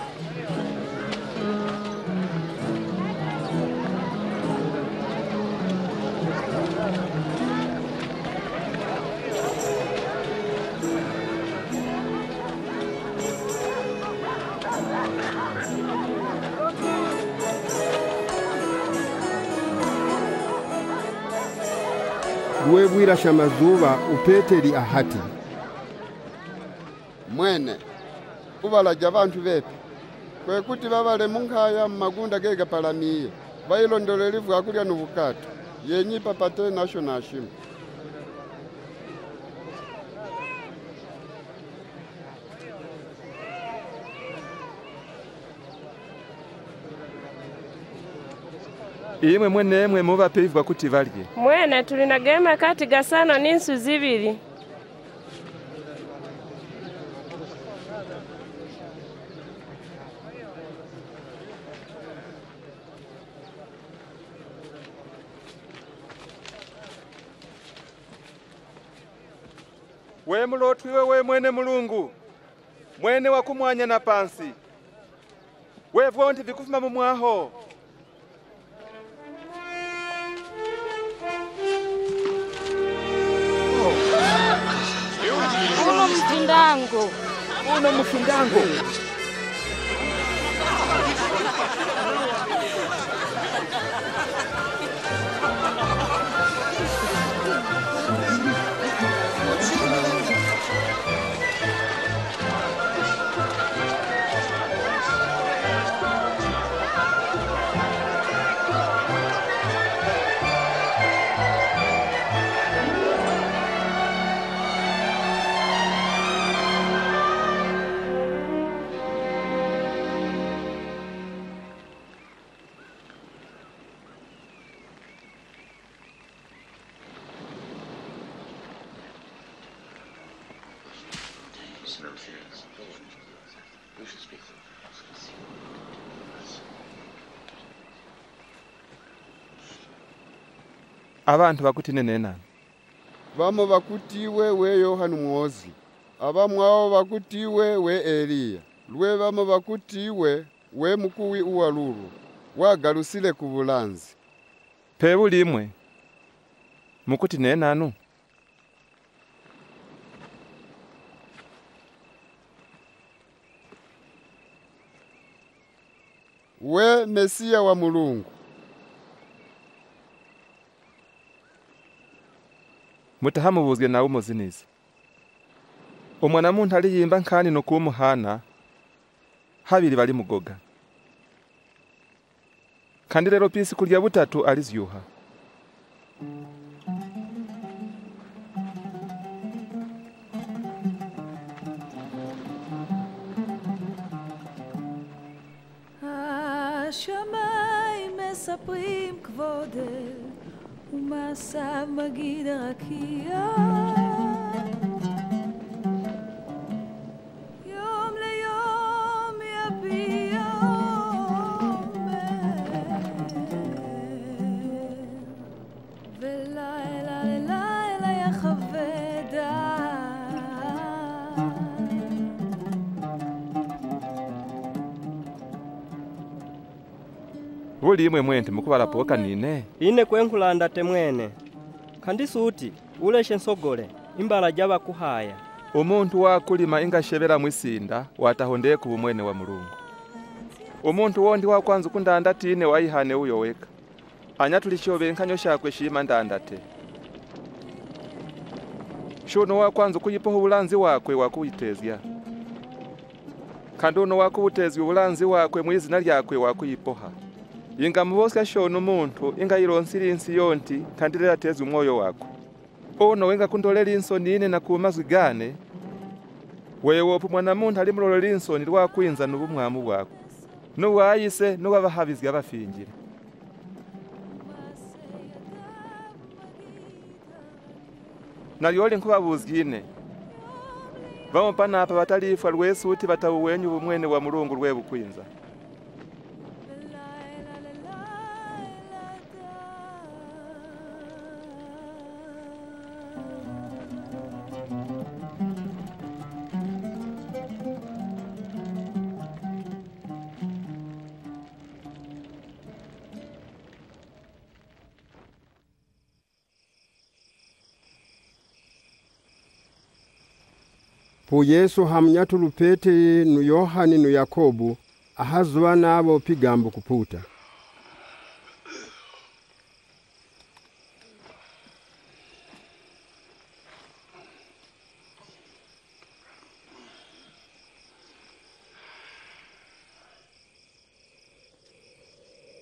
Webwira shamazuba upeteri ahati mwene kubalaja bantu betu kwekuti babale munkaya mmagunda gegapalamiye bayilondoleli vwakulya nubukatu yenyi papate national shima imwe mwene mwe mubapevwa kuti valye mwene tulinagema kati gasano n'insu zibiri. we mulotwiwe we mwene mulungu mwene wakumwanya na pansi we vonti vikufuma mumwaho Uno mfindango. Uno mfindango. abantu bakutine nenani bamo bakutiwe we Yohana Mwozi abamwao bakutiwe we Eliya lwe bamo bakutiwe we mukuwi uwalulu wagarusile ku bulanzi pebuli imwe mukuti nenanu we Mesia wa Mulungu mutahamubuzwe nawe umuzinizi umwana muntu ali yimba nkani no kumuhana habiri bali mugoga kandi rero pisi kurya butatu alizyuha השמיים מספרים כבודך ומעשיו מגיד הרקיע יום ליום יביע אומר ולילה ללילה יחווה דעת Uli imwe mwente mukubala poka nine ine kwenkulanda temwene kandi suti uleshe nsogole imbala jaba kuhaya umuntu wakulima ingashebera mwisinda watahondeye ku bumwene wa Mulungu umuntu wondi wakwanza kundanda tine wayihane uyo weka anya tulishobe nkanyo shakwe shima ndandate shono wakwanza kuyipoho ubulanzi wakwe wakuyitezya kandi uno wakubutezya ubulanzi wakwe mwizina lyakwe wakuyipoha inga mubosya shono umuntu inga ironsiri insi yonti kandi relateza umwoyo wako ono wenga kundolera insoni ine na kumazwi gane wewe opu mwana muntu ali mulolera insoni lwakwinza n'ubumwamu bwako nuwayise nuwabahabizya bafingire naliyoli nkubabuzgine bamupana apa batalifa lwesuti batawuwenyu bumwene wa Mulungu lwebukwinza po Yesu hamnyatulu Peteri nu Yohani nu Yakobu ahazuwa nabo pigambo kuputa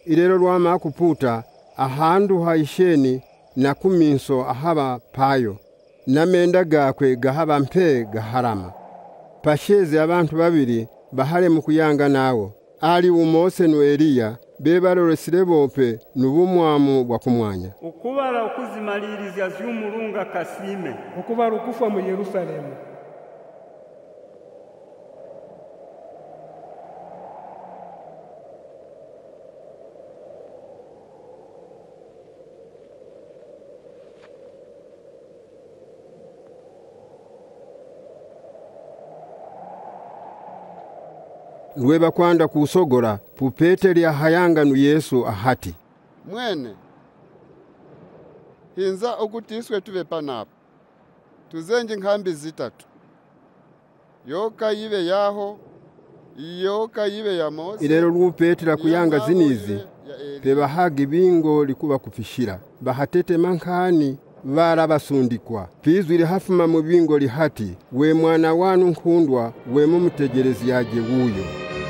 Ilero lwama kuputa ahandu haisheni na kuminso ahaba payo namenda gakwe gahaba mpe gaharama. Pasheze abantu babiri bahale mu kuyanga nawo ali umose no Eliya bebalolesile bope nubumwamu bwa kumwanya. Ukubala ukuzimaliriza z'umurunga kasime ukubala ukufa mu Yerusalemu. Lweba kwanda kusogora pupeteli ahayanganu Yesu ahati. Mwene, hinza okutiswe tuve panapa. Tuzenje nkambi zitatu. Yoka iwe yaho, yoka iwe ya Mose. Ilero lupetela kuyanga zinizi, pebahagi bingo likuba kufishira. Bahatete mankani vara basundikwa. Pizwile hafuma mu bingo lihati, we mwana wanu nkundwa, we mumutegerezi yaje wuyo.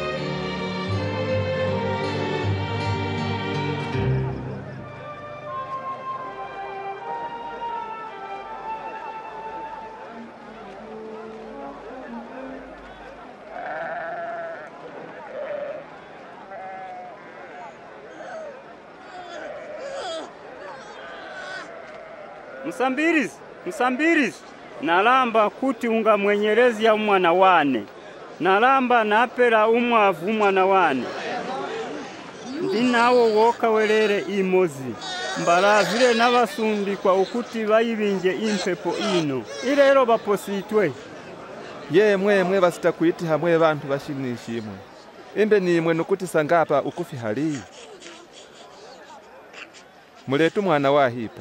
Msambirizi, msambirizi, nalamba kuti unga mwenyerezi ya umwana wane. Nalamba napera umwavu umwana wane. Ndinawo woka welere imozi. Mbalavile n'abasundikwa ukuti bayibinje impepo ino. Ilero bapositwe. Ye mwe mwe basitakwiti hamwe bantu bashimishimwe. Imbe nimwe nukuti sangapa ukufi hali. Muletu mwana wahipa.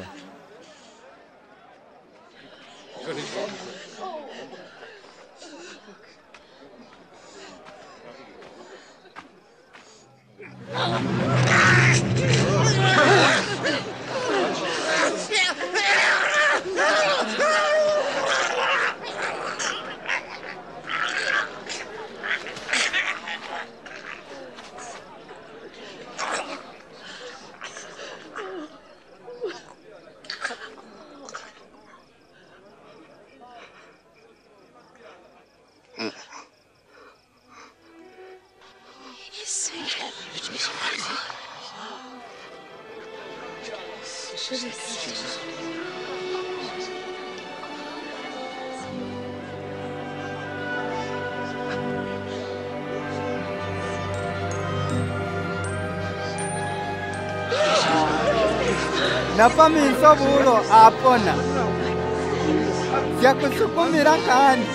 Napa minso bulo apona. Siya kusukumira kani.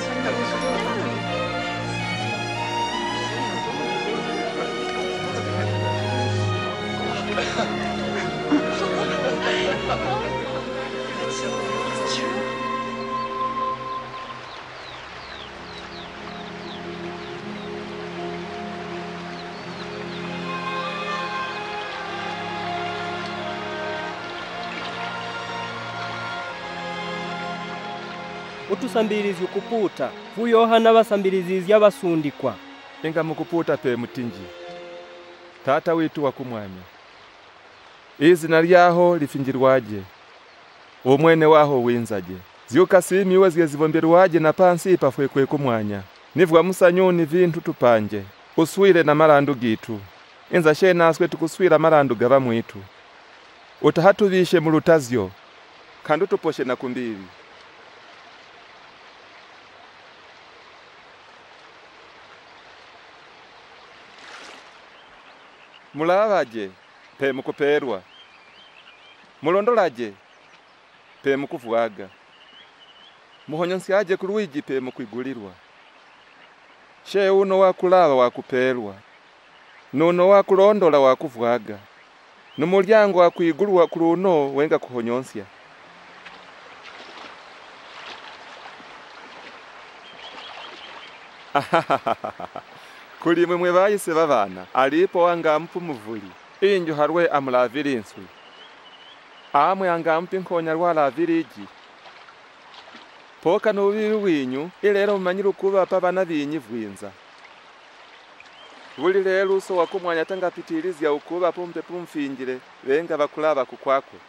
Utusambirizi ukuputa vuyoha n'abasambirizi y'abasundikwa. Inga mukuputa pe mutinji. Tata witu wa kumwanya. Izina lyaho lifinjirwaje. Umwene waho winzaje. Zyuka simiwe zye zivomberwaje na pansi pafwe kwe kumwanya. Nivwa musanyuni vintu tupanje. Uswire na marandu gitu. Inza she naswe tukuswira marandu gaba mwitu. Utahatubishe mu rutazyo. Kandi tuposhe na kumbiri. Mulavaje pe mukuperwa. Mulondolaje pe mukuvuaga. Muhonyonsyaje kuruiji pe mukwigulirwa. She uno wakulava wakuperwa. Nuno wakulondola wakuvuaga. Numulyango wakwigulwa kuruno wenga kuhonyonsya. Kuli mwe bayise babana alipo wanga mpu muvuli injo harwe amulavira inswi amwe anga mpi nkonya rwalavira poka no winyu ilero mumanyira kuba pabana binyi vwinza Buli lelo uso wakumwanya tangapitirizya ukuba pumpe pumfingire benga bakulaba kukwako.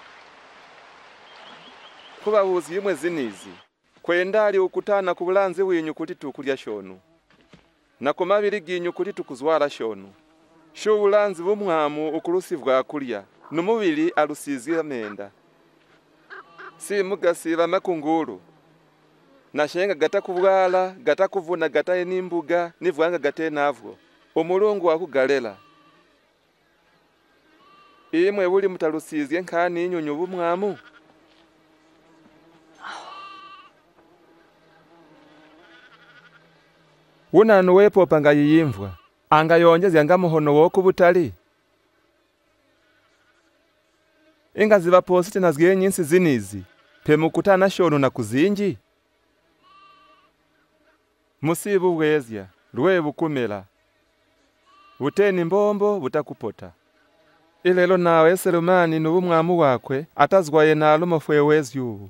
Kuba buzi yimwe zinizi. Kwendali ukutana ku bulanzi winyu kuti tukulya shonu. Na kumabiri ginyu kuti tukuzwara shonu. Sho bulanzi bumwamu ukulusivwa kulya. Numubiri alusizira menda. Si mugasiba makunguru. Nashenga gata kubwala, gata kuvuna gata enimbuga, nivwanga gate navwo. Omulungu wakugalela. Imwe buli mutalusizye nkani inyunyu bumwamu. Unanu wepo panga yiyimvwa. Anga yonjezi anga muhono woku butali. Inga ziva posite na zgiye nyinsi zinizi. Pemukutana shonu na kuzinji. Musibu bwezya. Lwe bukumela. Buteni mbombo butakupota. Ilelo nawe Selumani n'ubumwamu wakwe atazwaye nalo mafwe wezyu.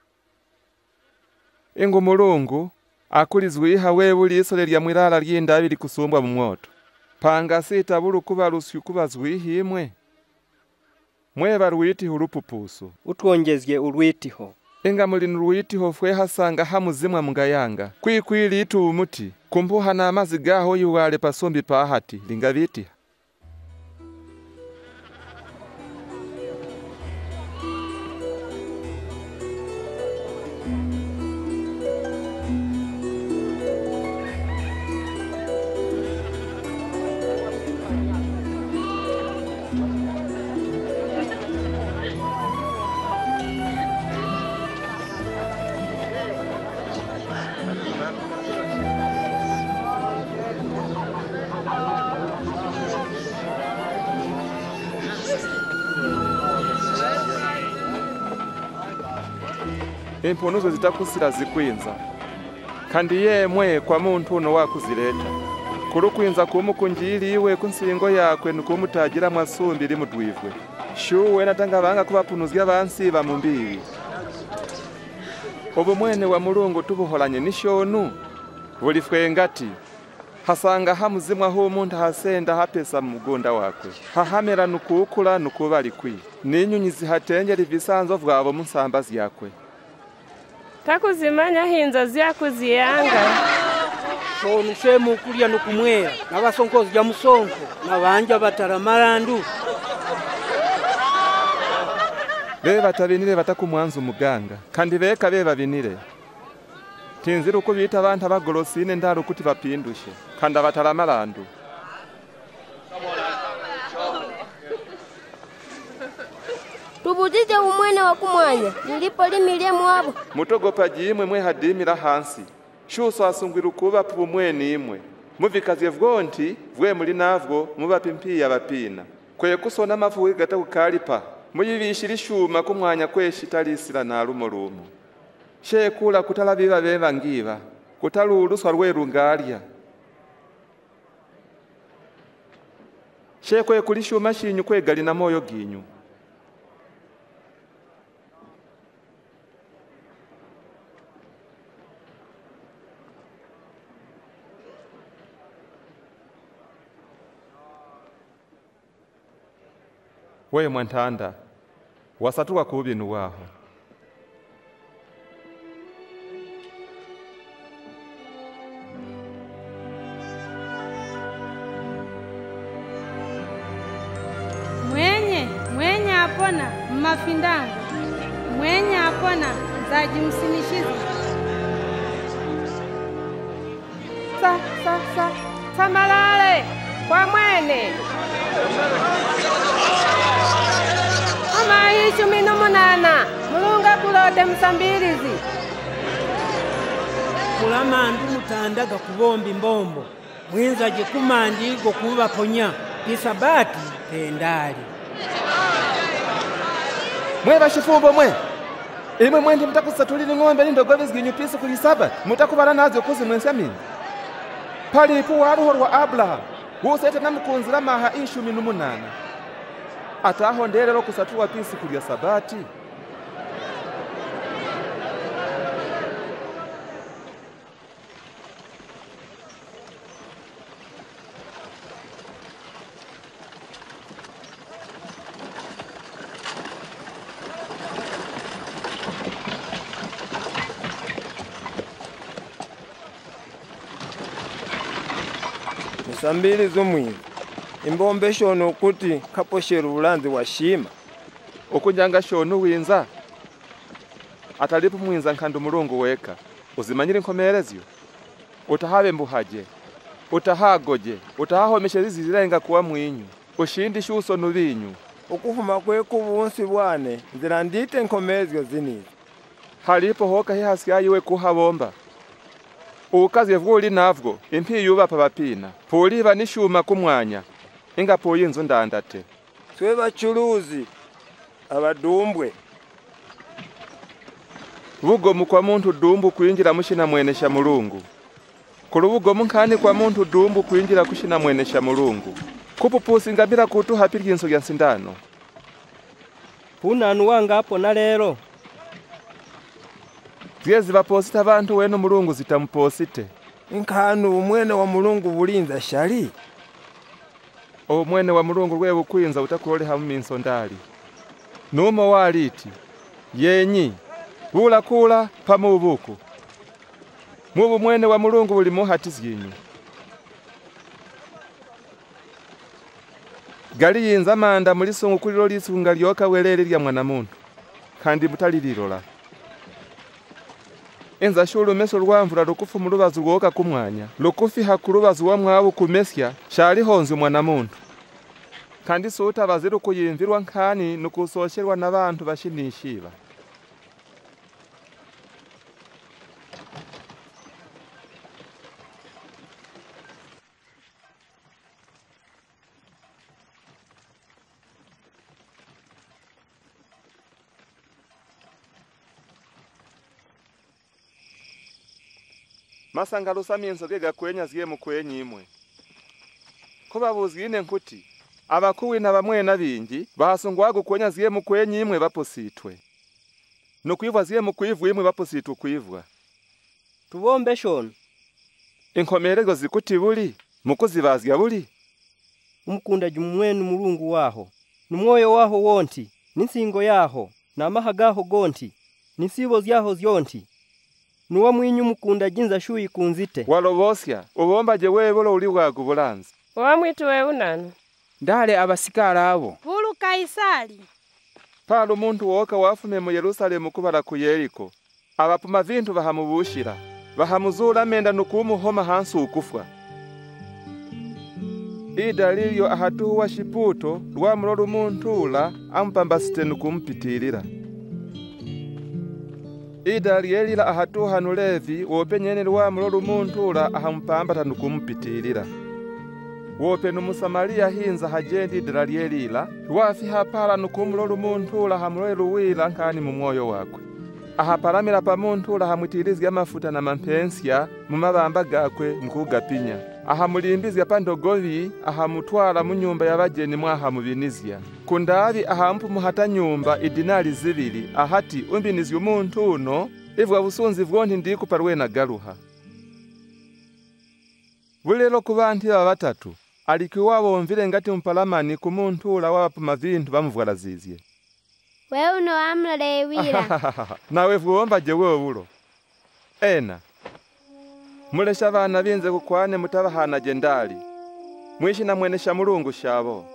Ingo mulungu akulizwiha we buli isole lya mwirala ly'indabiri kusumbwa mu mwoto. Panga sita bulu kuba rusyu kuba zwihimwe. Mweba ruiti hurupupusu. Utwongezye urwitiho. Inga muli nuruitiho fwe hasanga hamuzimwa mungayanga. Kwikwili itu umuti. Kumbuha na amazi gaho yuwale pasombi pahati. Lingaviti. Imponuzo zitakusira zikwinza. Kandi yemwe kwa muntu no wakuzireta. Kurukwinza kumukunjiri iwe kunsingo yakwe nukumutagira mwasumbi limudwivwe. Shuwe natanga banga kubapunuzya bansi bamumbibi. Obo mwene wa mulungu tubuholanye nishonu. Bulifwe ngati. Hasanga hamuzimwa hu muntu hasenda hapesa mugunda wakwe. Hahamera nukukula nukubali kwi. Ninyunyi zihatenge livisanzo vwabo munsambazi yakwe. Takuzimanya hinza ziyakuziyanga. Shonu shemu kulya nukumwera. Nabasonkozi ya musonko. Nabanja bataramandu. Beba tabinire batakumwanza umuganga. Kandi beka beba binire. Tinzira uko bita abantu abagorosine ndaro kuti bapindushe. Kandi abataramandu. Tubudije umwene wa kumwanya. Nilipo limilie mwabo. Mutogopa jimwe mwe hadimira hansi. Shuso asungwira ukuba pu mwene imwe. Muvikazie vgonti vwe muri navwo mubapimpiya bapina. Kweye kusona mafuwe gata kukalipa. Muyibishira ishuma kumwanya kweshi talisira na rumo rumo. She kula kutala biba beba ngiba. Kutaluruswa rwerungalya. She kweye kulishuma shinyu kwegali na moyo ginyu. We mwantanda, wasatuwa kubinu waho. Mwenye, mwenye apona, mmafindanga. Mwenye apona, zaji msinishizi. Sa, sa, sa, samalale, kwa mwene. Ama ishumi n'umunana mulunga kulote musambirizi. Kulamandu mutandaga kubombi mbombo. Mwinza jikumandi go kuba ponya. Isabati pendali. Mwe bashifumbo mwe. Imwe mwendi mutakusatulira ng'ombe n'indogobe zginyupisi kuli Sabati. Mutakubara nazo kuzi mwensamini. Pali ipu waruho rwa Abraham. Wusete namukunzira maha ishumi n'umunana. Ataho nderero kusatuwa pisi kulya Sabati. sambili z'umwiza imbombe shono kuti kaposhera ubulanzi washima ukunjanga shono winza atalipo mwinza nkandi mulungu weka uzimanyire inkomerezyo utahabe mbuhaje utahagoje utahahomeshe zizirenga kuwa mwinyu ushindishe usono binyu ukufuma kwe kubunsi bwane nzira ndite nkomerezyo zinizi halipo hoka hihasi ayiwe kuhabomba ukaze vuli navwo impi yuba pabapina poliba nishuma kumwanya inga poyinzo ndandate twe bacuruzi abadumbwe bugomu kwa muntu dumbu kwinjira mushina mwenesha mulungu kulubugomu nkani kwa muntu dumbu kwinjira kushina mwenesha mulungu kupupusi ngabira kutu hapiri inso ya sindano punanu wanga hapo na lero Ziyezi baposita abantu weno mulungu zitamuposite nkanu umwene wa mulungu bulinza shali o mwene wa mulungu rwe bukwinza utakurole hamu minso ndali numo waliti yenyi bula kula pamu ubuku mubu mwene wa mulungu buli muhati zinyu gali yinza manda mulisungu kulilo lisunga lyoka welele lya mwana muntu kandi butalililola enza shulu meso rwamvura rukufu murubazu rwoka kumwanya rukufi hakurubazu wa mwabu kumesya shali honzi mwana muntu kandi suta baziru kuyimvirwa nkani nukusosherwa n'abantu bashinishiba Masangalusa mienso gega kwenya ziye mukwenyi imwe kuba buzgine nkuti abakuwi na bamwe nabingi basungwago kwenya ziye mukwenyi imwe bapositwe no kwivwa ziye mukwivu imwe bapositwe kwivwa tubombe shono inkomerego zikuti buli mukuzibazya buli umukunda jumwenu mulungu waho numwoyo waho wonti ninsingo yaho namahagaho gonti nisibo zyaho zyonti nuwa mwinyu mukunda jinza shuyi kunzite walobosya ubomba je webolo uli bwagu bulanzi wamwitu we unanu ndale abasikara abo bulu Kaisari palo muntu woka wafume mu Yerusalemu kubara ku Yeriko abapuma vintu bahamubushira bahamuzura menda nukumuhoma hansi ukufwa idalilyo ahatuwa shiputo rwamuroro muntula ampambasite nukumpitirira idaliyelila ahatuha nulevi wopenyene rwamuroro muntula ahampambata nukumpitirira wope numusamaria hinza hajendi idaliyelila rwafi hapala nukumuroro muntula hamurero wila nkani mu mwoyo wakwe ahaparamira pa muntula hamwitirizya amafuta na mampensya mu mabamba gakwe nkugapinya ahamulimbizya pandogovi ahamutwala mu nyumba y'abageni mwahamubinizya kundabi ahampu muhata nyumba idinari zibiri ahati umbinizya umuntu uno ivwa busunzi bwonti ndiku parwena garuha bulelo kubanti ba batatu alikiwabo omvire ngati mpalamani ku muntula wabapuma vintu bamuvwala zizye wewe uno amlale wira nawe vuomba je wewe bulo ena mulesha bana binze kukwane mutabahana jendali mwishi na mwenesha mulungu shabo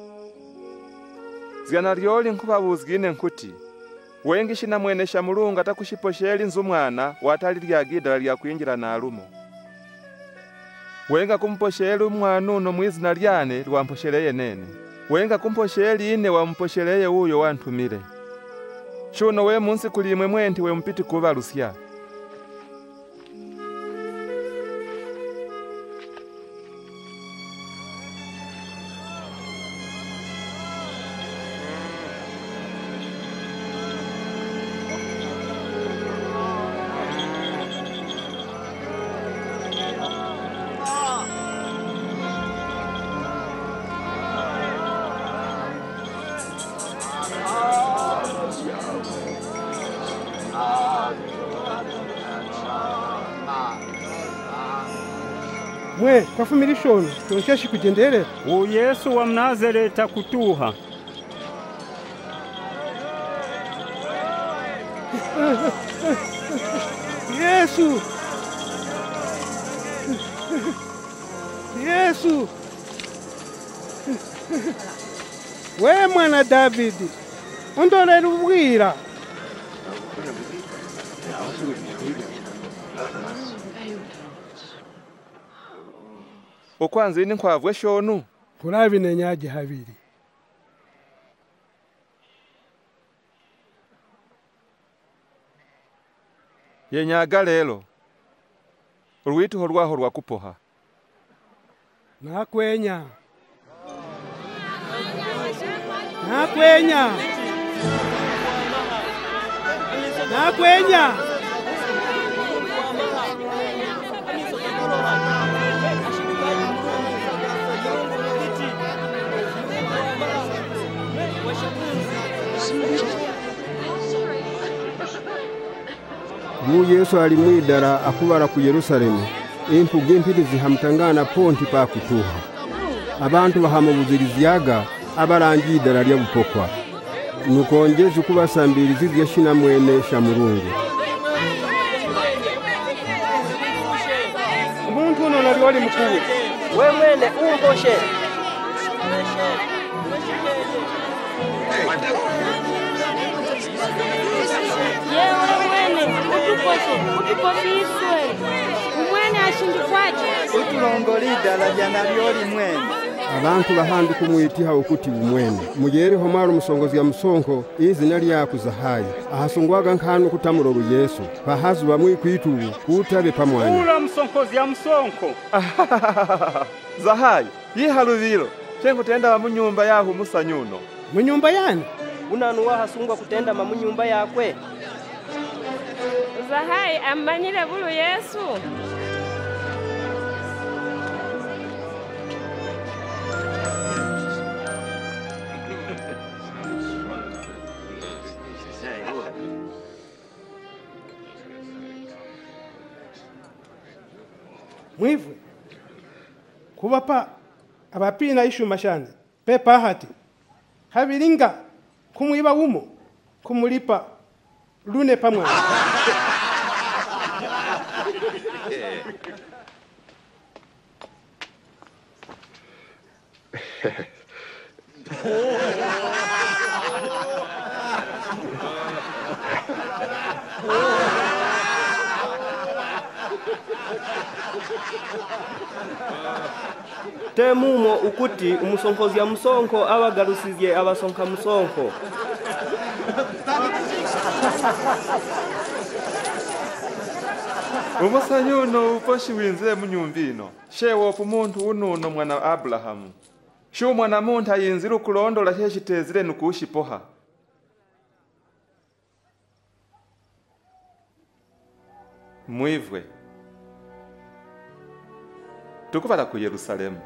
zigana ryoli nkuba buzgine nkuti wengi shina mwenesha mulungu atakushiposheli nzumwana watali lyagida lya kwinjira na alumo wenga kumposheli umwana uno mwizina lyane rwamposheleye nene wenga kumposheli ine wamposheleye uyo wantumire shuno we munsi kulimwe mwenti we mpiti kuba lusya mwe kafumirishono toncheshi kujendele u Yesu wa Mnazareta kutuha Yesu Yesu Yesu, we mwana Davidi, undorera ubwira. Okwanza ini nkwavwe shonu kurabinenyaje habiri. yenyaga lelo urwituho rwaho rwakupoha nakwenya nakwenya nakwenya Mu Yesu ali mwidara akubara ku Yerusalemu impuga impiri zihamutangana ponti pa kutuha abantu bahamubuziriziyaga abarangi idara lya bupokwa nukongeze kubasambiriza byashina mwene shamurungu umuntu uno nali wali mukuru we mwene umboshe Utuposiswe umwene ashindikwaje utulongolida la jana lyoli mwene abantu bahandi kumwitiha ukuti umwene mugere homaro musongozi ya musonko izina lyaku Zahayi ahasungwaga nkanu kutamuroro Yesu bahazu bamwe kwitubu kutabe pamwanya ula musonkozi ya musonko Zahayi yihaluvilo chengo tenda wa munyumba yahu musanyuno munyumba yani unanu wahasungwa kutenda ma munyumba yakwe Zahayi amanyile bulu Yesu mwivwe kubapa abapina ishu mashane pepa hati habiringa kumwiba umo kumulipa lune pamwe temumo ukuti umusonkozi ya musonko abagarusizie abasonka musonko umusanyuno uposhi winze munyumbino shewo pumuntu ununo mwana Abrahamu shu mwana muntu ayinzira ukulondola sheshitezire nukushipoha mwivwe tukubala ku Yerusalemu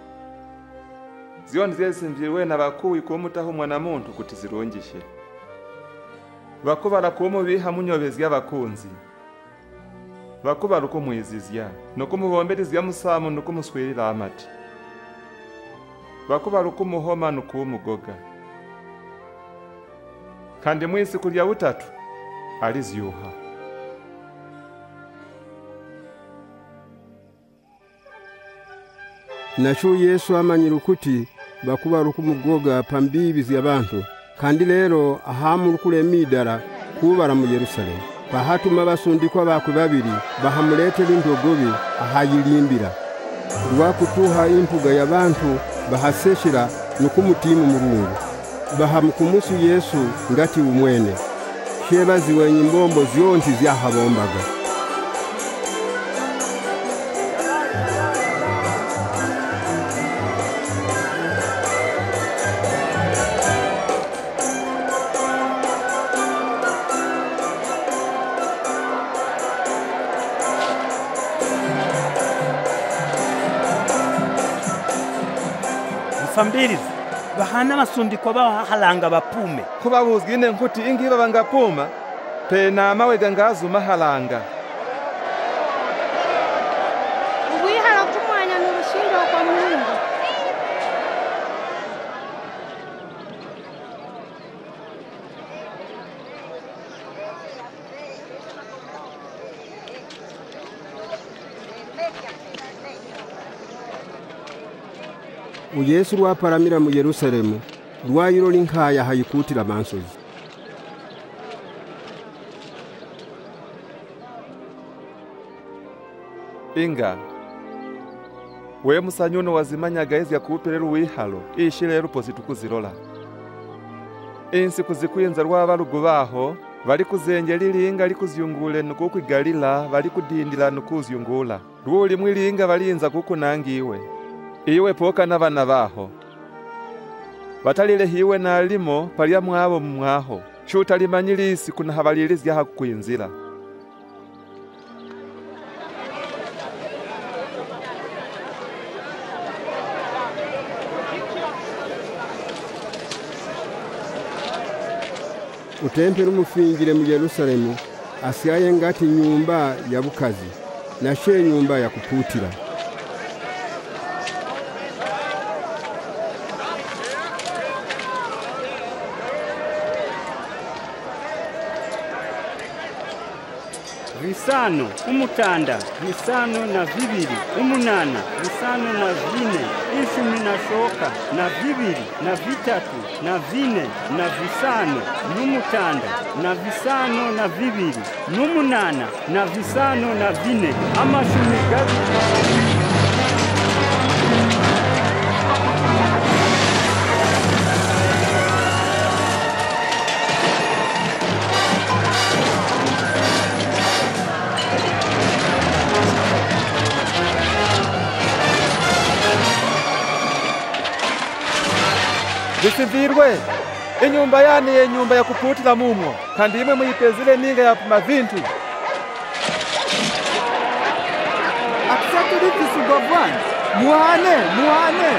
zioni zesimvyirwe na bakuwi kumutaho mwana muntu kuti zirungishe bakubala kumubiha munyobezi y'abakunzi bakubala uko mwizizya no kumubomberiza musamu no kumuswirira amati bakubala uko muhoma no kumugoga kandi mwisi kulya butatu alizyuha nasho Yesu amanyira ukuti bakubara ukumugoga pambibizi y'abantu kandi lero ahamuru kulemidara kubara mu Yerusalemu bahatuma basundikwa bakwe babiri bahamuletera indogobe ahayilimbira rwakutuha impuga y'abantu bahaseshira nukumutima murungu bahamukumusu Yesu ngati umwene shebazi wenye mbombo zionti zyahabombaga Fambirizi bahana masundiko bahalanga bapume kubabuzgine nkuti ingiba bangapuma pena mawe gangazuma halanga ubwihala kumwanya n'urushindo kwa Mungu uyesu lwapalamila mu Yerusalemu lwayilo linkaya hayikutila mansozi. Inga we musanyuno wazimanyaga ezya kuupelera uwihalo ishi lero posi tukuzilola. Insi kuzikwinza lw'abalugu baho bali kuzenje lilinga likuzyungule nukukwigalila bali kudindila nukuzyungula luli mwilinga balinza kukunangiwe iwe poka na bana baho batalile hiwe na alimo palya mwabo mwaho shuta limanyilisi kuna habalilizya hakukwinzila. Utempelo mufingile mu Yerusalemu asyaye ngati nyumba ya bukazi na she nyumba ya kuputila. Visano umutanda visano na vibiri umunana visano na vine ishumi na shoka na vibiri na vitatu na vine na visano n'umutanda na visano na vibiri n'umunana na visano na vine amashumi gabiri. Visivirwe inyumba yani ye nyumba ya kuputila mumwo kandi imwe muyipezile ninga ya puma vintu. Akisatu lipisugwa bwana muhane muhane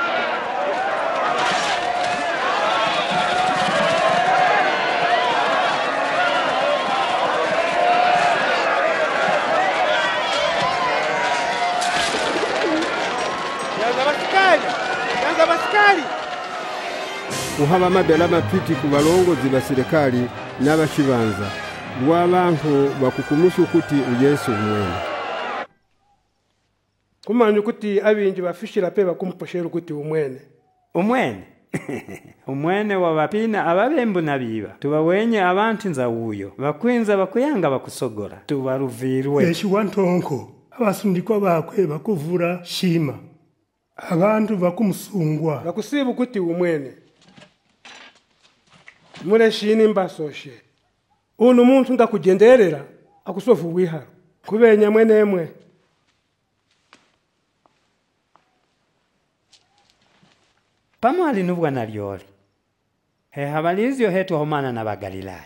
Yanza basikali yanza basikali uhaba mabela mapiti ku balongozi ba serikali n'abashibanza lw'abantu bakukumusha kuti uyesu umwene. Kumanya kuti abinji bafishira pe bakumposhera kuti umwene. Umwene umwene wa bapina ababembu nabiba tubawenye abantu nza uyo bakwinza bakuyanga bakusogora tubaruvirwe. Yeshi wantonko abasundikwa bakwe bakuvura shima abantu bakumusungwa bakusiba kuti umwene. Mure shini mbasoshe uno muntu ndakugenderera akusofu wiharo kubenya mwenemwe. Pamwali nubwa na lyoli he habalizyo hetu homana na bagalilaya.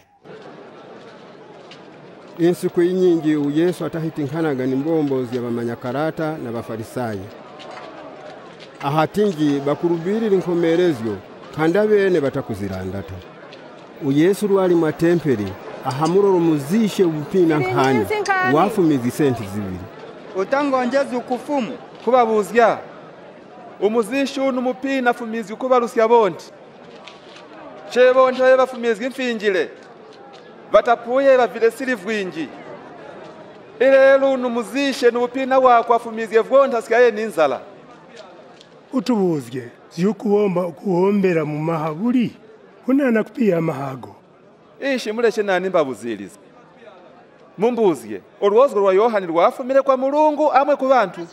Insiku inyingi uyesu atahitinkanaga ni mbombozi ya bamanyakarata na bafarisayo ahatingi bakurubirira inkomerezyo kandi abene batakuzirandata. Uyesu lwali mwa tempeli ahamuroro muzishe ubupina nkani wafumiza senti zibiri. Utangongeza ukufumu kubabuzya umuzishu n'umupina fumizi kubarusya bondi chebonje bafumizwa imfingile batapuye bavile silivwinji ilelo numuzishe n'ubupina wako afumizye vonda sikaye ninzala. Utubuzye ziyukuomba kuombera mu mahaburi unana kupia amahago ishi muleshe nani mbabuziliza mumbuzye olwozo lwa Yohani lwafumile kwa Mulungu amwe ku bantu.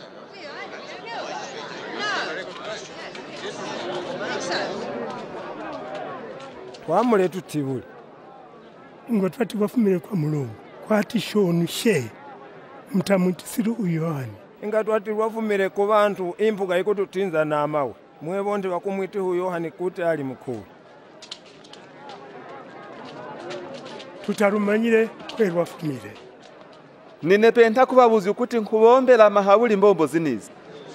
Twamule tutibule ngo twati bafumile kwa Mulungu kwati shonu she mtamutisiru uyohani inga twati lwafumile ku bantu imbuga ikututinza na amawe mwebonde bakumwiti Yohani kuti ali mukuru. Tutarumanyire kwe lwafumile. Ninepenta kubabuzi kuti nkubombela mahabuli mbombo zinizi.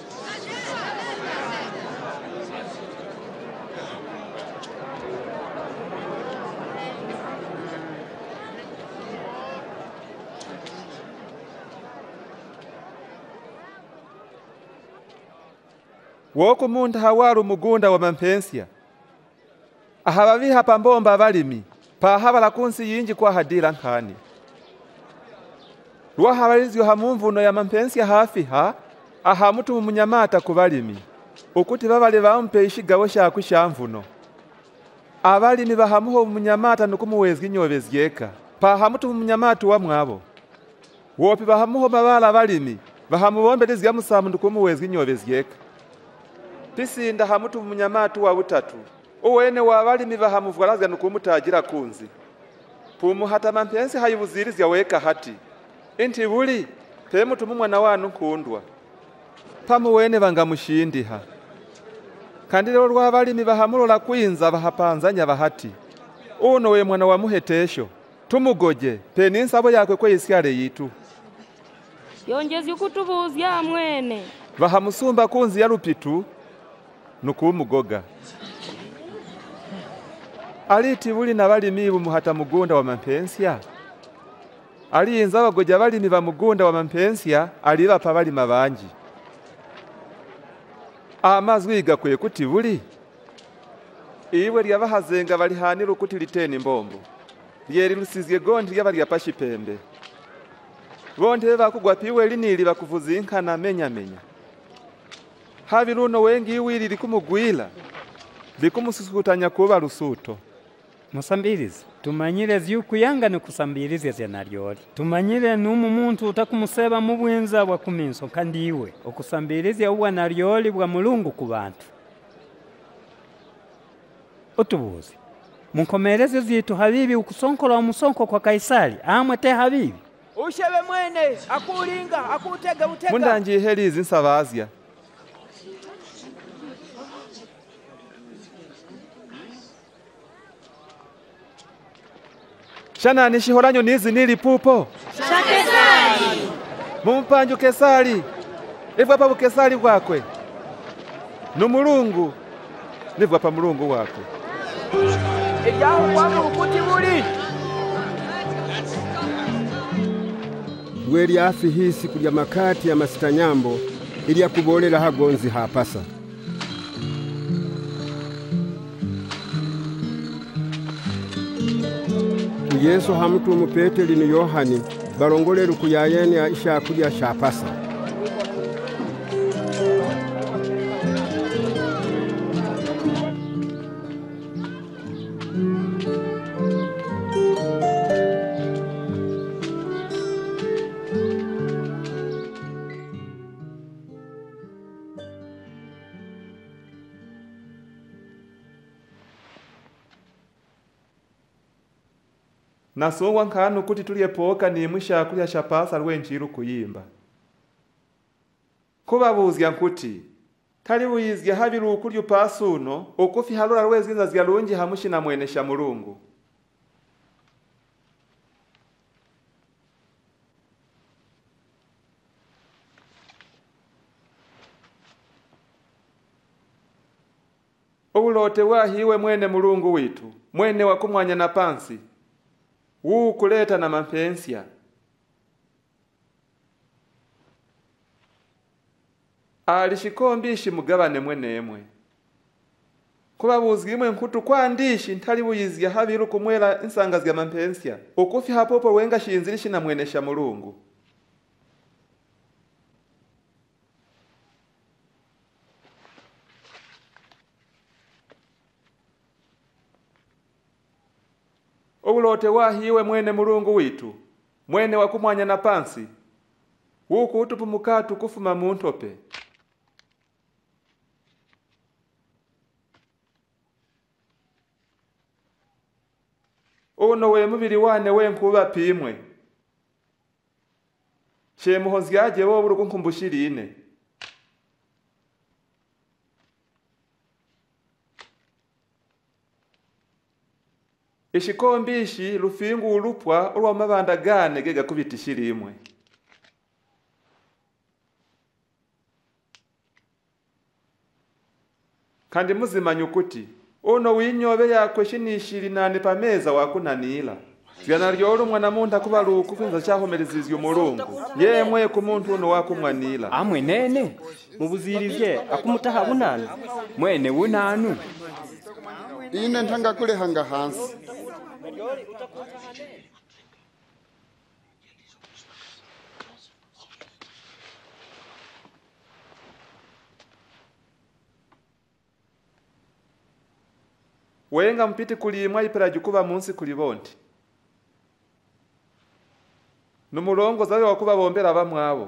Woko munda hawaru mugunda wa mampensya ahababiha pambomba abalimi pahabala kunsi yinji kwa hadira nkani lwahabalizyo hamumvuno ya mampensya hafi ha aha mutu munyamata kubalimi ukuti babale bampe ishigabo shakwe shamvuno. Abalimi bahamuho munyamata nukumuwezga inyobezi yeka. Pahamutu munyamatu wa mwabo. Wopi bahamuho babala abalimi bahamubombelezga musamu nukumuwezga inyobezi yeka. Pisinda hamutu munyamatu wa butatu. Uwene wa abalimi bahamuvwalazga nukumutagira kunzi. Pumu hata mampensi hayubuzirizya weka hati. Inti buli pemutu mumwana wanu nkundwa. Pamu wene bangamushindiha. Kandi lero lw'abalimi bahamulola kwinza bahapanzanya bahati. Uno we mwana wa muhetesho. Tumugoje pe ninsabo yakwe kwe isyale yitu. Yongezi ukutubuzya mwene. Bahamusumba kunzi ya lupitu nukumugoga. Aliti buli na balimi bumuhata mugunda wa mampensya. Aliinza bagoja balimi ba mugunda wa mampensya aliba pa balima banji. Amazwi gakwiye kuti buli iwe lyabahazenga balihanira ukuti liteni mbombo lyeri lusizye gondi lyabali yapashi pembe bonde bakugwa piwe linili bakuvuzinkana menya menya habi runo wengi iwili likumugwila likumususukutanya kuba lusuto. Musambirizi tumanyire vyukuyanga nikusambirize zyanalioli. Tumanyire numu muntu utakumuseba mu bwinza bwa kuminso kandi iwe okusambirize uwa nalioli bwa mulungu ku bantu. Utubuzi munkomereze zitu habibi ukusonkola umusonko kwa Kaisari amwe te habibi. Ushebe mwene akulinga akutega utega. Mundanji helizi nsabazya. Shana nishihoranyo nizi nili pupo. Shakesari. Mumpanju Kesari. Livwa pa Kesari wakwe. Numulungu. Livwa pa mulungu wakwe. Ejahu wamu ukuti buli. Lweli afi hisi kulya makati ya masitanyambo ili ya kubolela hagonzi hapasa. Yesu hamutumu Peteli ni Yohani balongole lukuyayene ya isha kulya shapasa. Nasongwa nkanu kuti tuliyepoka ni mwisha kulya shapasa lwenjiru kuyimba. Kubabuzya nkuti tali buyizya habiru ukulya pasuno ukufi halora lwezinza zya lunji hamushi na mwenesha mulungu. Ubulote wahiwe mwene mulungu witu mwene wakumwanya na pansi wuu kuleta na mampensya. Alishikombishi mugabane mwenemwe. Kubabuzga imwe nkutu kwa ndishi ntali buyizya habiru kumwela insangazga mampensya ukufi hapopo wenga shinzilishi na mwenesha mulungu. Ubulote wahiwe mwene mulungu witu mwene wakumwanya na pansi wuku utupu mukatu kufuma muntope. Uno we mubiri wane wenkuba pimwe shemuhozi yaje wo buru kunkumbushirine. Ishikombishi lufingu ulupwa ulwa mabanda gane gega kubitishirimwe. Kandi muzimanya ukuti uno winyobe yakwe shinishiri nane pameza wakunanila. Vyana lyolo mwana muntu akubaluku kwinza cyahomerezizyo mulungu yemwe ku muntu uno wakumwanila. Amwe nene mubuzirije akumutaha bunana mwene bunanu. Ine ntanga kule hanga hansi. wenga mpiti kulimwa ipera jukuba munsi kuli bonti numulongo zawe wakuba bombera bamwabo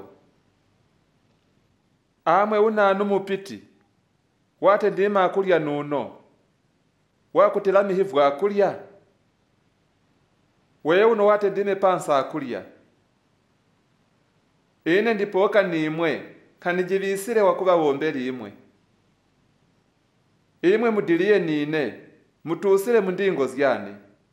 amwe una numupiti wate ndima akulya nuno wakutela mihivu akulya wewe uno wate ndime pansa akulya ine ndipoka nimwe kanijivisire wakuba bomberi imwe imwe mudilie nine mutusire mundingo zyane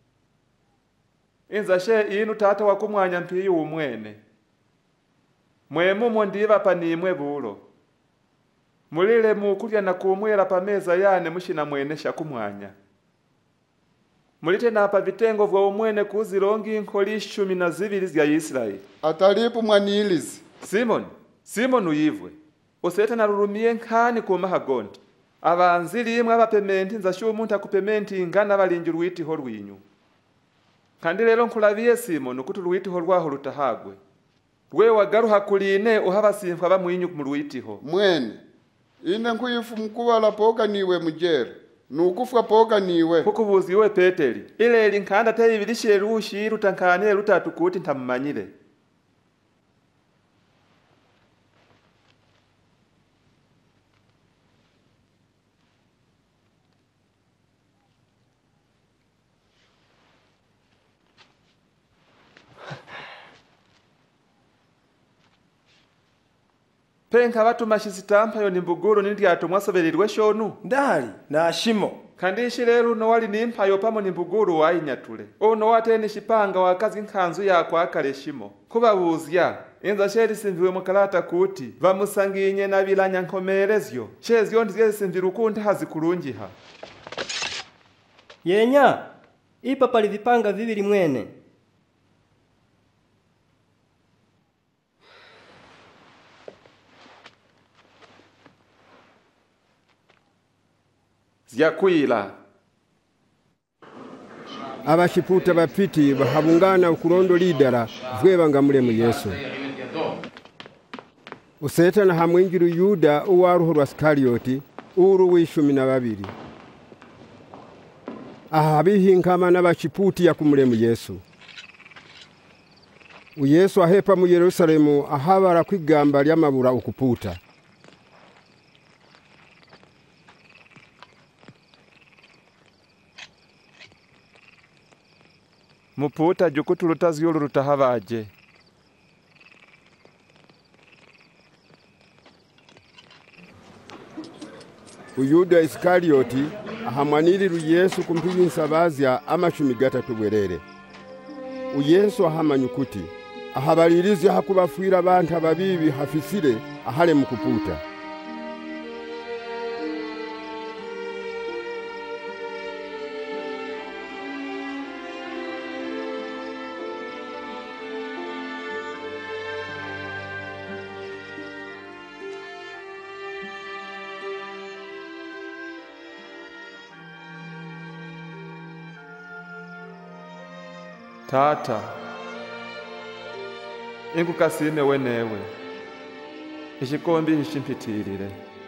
inza she inu tata wakumwanya mpiyi umwene mwemu mondiva panimwe bulo mulile mukulya na kumwera pameza yane mushina mwene shakumwanya mulite napa vitengo vwa umwene kuzirongi inkoli ishumi na zivili zya Israeli atalipu mwanilizi Simon Simon uyivwe osete narurumie nkani kumaha gondi abanzili imwe abapementi nzashu umuntu akupementi ingana balingi ruwiti ho rwinyu kandi rero nkulaviye Simon kuti ruwiti ho rwaho rutahagwe rwe wagaruha kuline uhaba simfa bamwinyu mu ruwiti ho mwene ine nkuyifu mukubala poka niwe mujere nukufwa poka niwe kukubuziwe Peteri ile ili nkanda tayi bilishire rushi rutankane rutatu kuti ntamumanyire penka batu mashizitampa yo nimbuguru nindi atumwasoberirwe shonu ndali na shimo kandi shirero no wali nimpayo pamo nimbuguru wayinyatule ono watene shipanga wakazi nkanzu yakwa akale shimo kubabuzya inza sheri simviwe mukalata kuti bamusanginye nabilanya nkomerezyo shezyo ndiye simviru kunta hazikulungiha yenya ipa pali vipanga vivili mwene zyakwila abashiputa bapiti bahabungana ukurondo lidara vwebanga mulemu Yesu usetana hamwingiru Yuda uwaruho rwa Iskarioti uru w'ishumi na babiri aha bihinkama n'abashiputi yakumulemu Yesu uyesu ahepa mu Yerusalemu ahabara kwigamba ly'amabura ukuputa muputa jukutu rutaziyulu rutahabaje uyuda Iskarioti ahamwaniriru Yesu kumpiyinsa bazya amashumi gatatu bwerere uyesu ahamanyukuti ahabalirizi hakubafwira abantu ababibi hafisire ahale mukuputa Tata ingukasime wenewe ishikombi ishimpitirire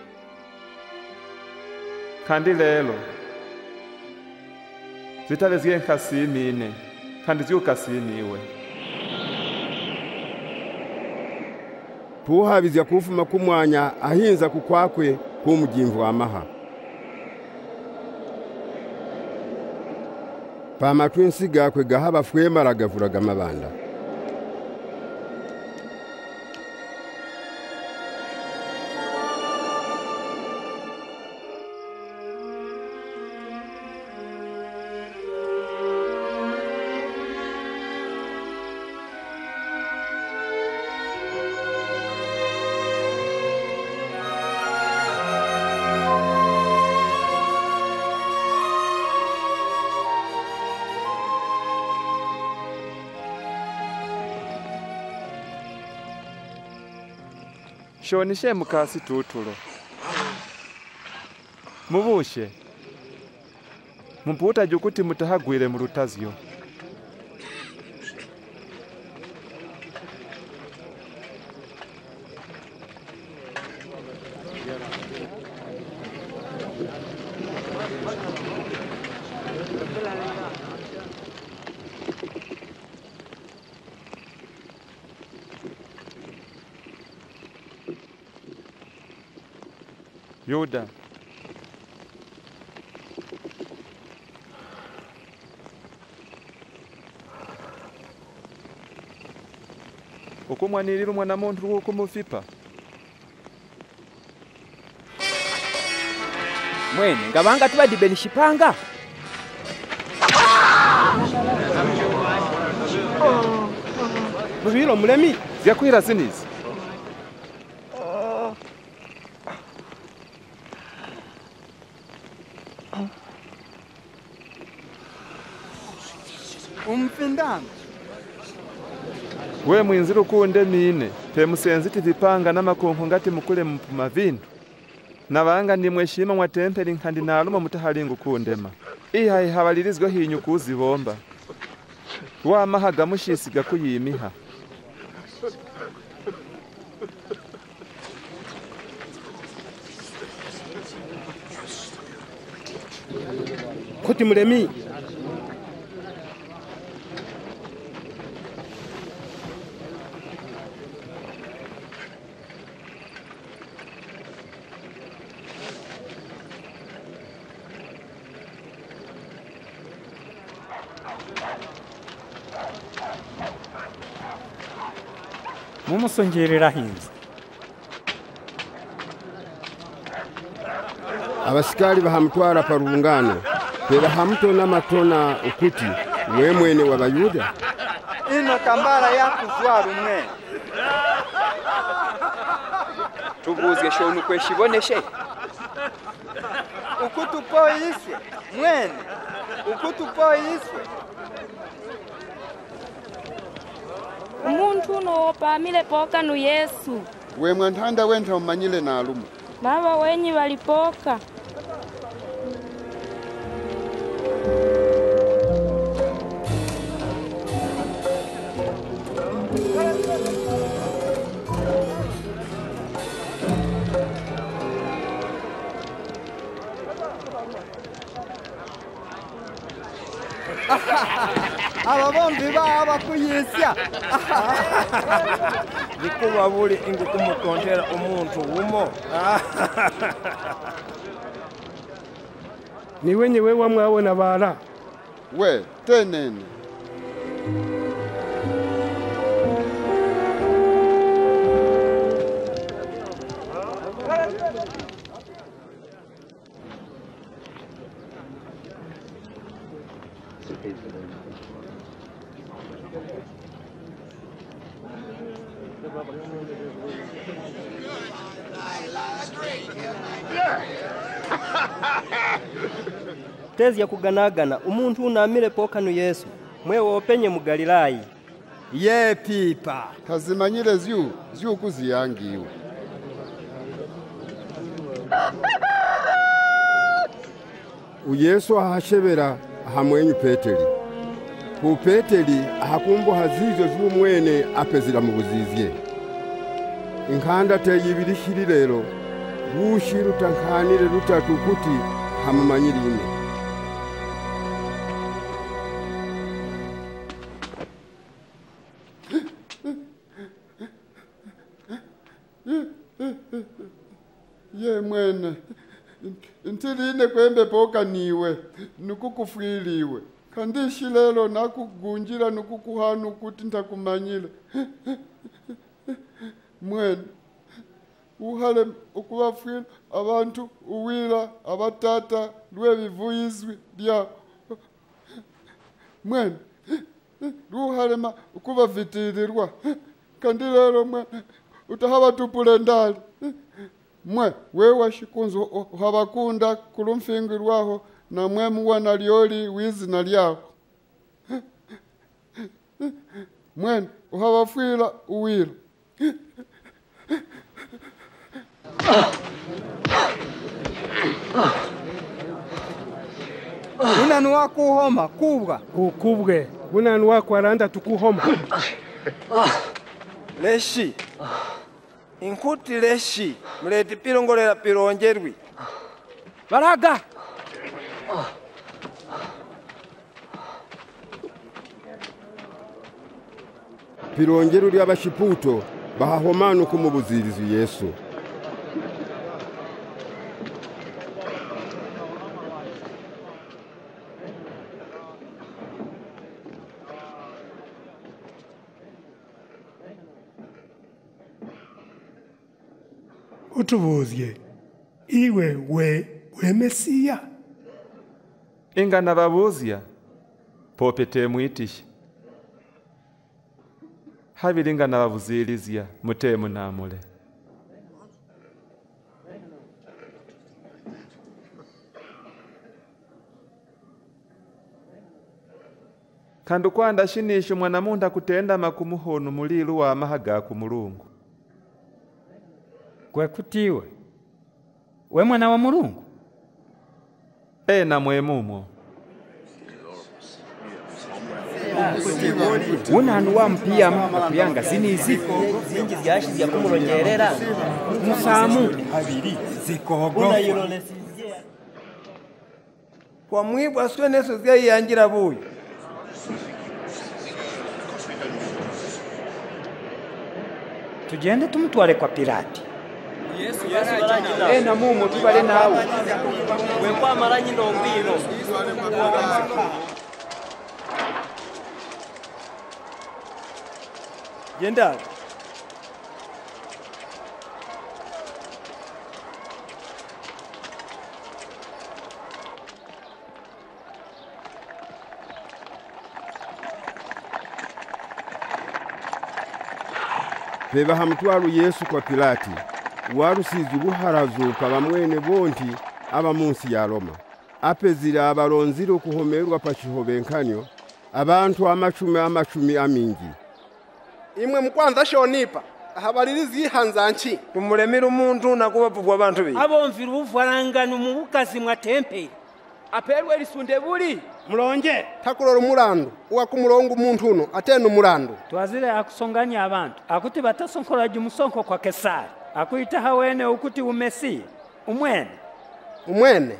kandi lelo zitale ziye nkasimine kandi ziyukasimiwe puhabizya kufuma kumwanya ahinza kukwakwe kumujimvu amaha pamatwinsi gakwe gahaba fwemara gavuraga mabanda shonishe mukasi tutulo mubushe mumputa jukuti mutahagwire mu rutazyo Yuda. Ukumwanirira umwana muntu uko mufipa. Mwene ngabanga tubadibe nishipanga. Mubiro mulemi ziyakwira zinizi. Umpindanga. We mwinzira ukunde mine temusenzi tivipanga n'amakonko ngati mukule mpuma vindu nabanga ni mweshima mwa tempeli nkandi naluma mutahalinga kundema iha ihabalirizwa hinyu kuzibomba wa mahaga mushisiga kuyimiha kuti mulemi mumusongerera hinze. Abasikali bahamutwara parungano pera hamutona matona ukuti we mwene w'abayuda. Ino kambara yakuzwara umwe. Tubuzge shonu kweshiboneshe. Ukutupoyiswe mwene. Ukutupoyiswe. Umuntu no pamile poka nu Yesu. We mwantanda wenta umanyile na alumu. Baba wenyi walipoka. Aba bombi baba kuyisya. Bikuba buli ingukumutontera umuntu umo. Ni wenye we wamwabona bala. We tenene. Tezi ya kuganagana umuntu unamile pokanu Yesu mwe wopenye mu Galilayi. Ye pipa kazimanyire zyu zyu kuziyangiwe. Uyesu ahashebera hamwenyu Peteri. Ku Peteri ahakumbu hazizo z'umwene apezira mu buzizye. Inkanda te yibirishiri rero bushiru tankanire rutatu kuti hamumanyirine. Ye mwene ntiline kwembe poka niwe nukukufwiliwe kandishi lelo nakugunjira nukukuhanu kuti ntakumanyile mwene uhale ukubafwila abantu uwila abatata lwebivuyizwi lya mwene luhalema ukubavitirirwa kandi lelo mwene utahaba tupule ndali mwe wewa shikunzo uhabakunda kulumfingirwaho na mwe muwana lyoli wizina lyaho mwene uhabafwila uwila unanu wakuhoma kubwa ukubwe unanu wako aranda tukuhoma leshi inkuti leshi mleti pilongolera pilonjerwi baraga Pilonjeru ly'abashiputo bahahomanu kumubuzirizu Yesu. utubuzye iwe we we Mesiya. Inga nababuzya popete mwitisha habiringa nababuzilizya mutemu namule. Kandi kwanda shinisho mwanamunda kutenda makumuhonu mulilu wa mahaga ku Mulungu. Kwe kutiwe we mwana wa Mulungu? E na mwemumo unanu wa mpia makuyanga zinizi zingi zyashi zya kumurongerera musamu abiri zikogo kwa mwibwa swe neso zyayangira buyo. Tugende tumutwale kwa Pilati. Yesu yarajina e na mumo tubale nawe we kwa maranyi nombino Jenda Bebaha mutwalu Yesu kwa Pilati warusizi buharazuka bamwene bonti aba munsi ya Roma apezira abaronzire okuhomerwa pachihobenkanyo abantu amachumi amachumi amingi. Imwe mkwanza shonipa ahabalirizi yihanzanchi kumuremira umuntu nakubapuvwa abantu be abomvira ubufarangano mu bukazi mwa tempe aperwe lisunde buli mulonje takulora umurandu uwa kumurongo umuntu uno atenu umurandu twazire akusonganya abantu akuti batasonkoraje umusonko kwa Kesari akuita hawene ukuti umesi umwene umwene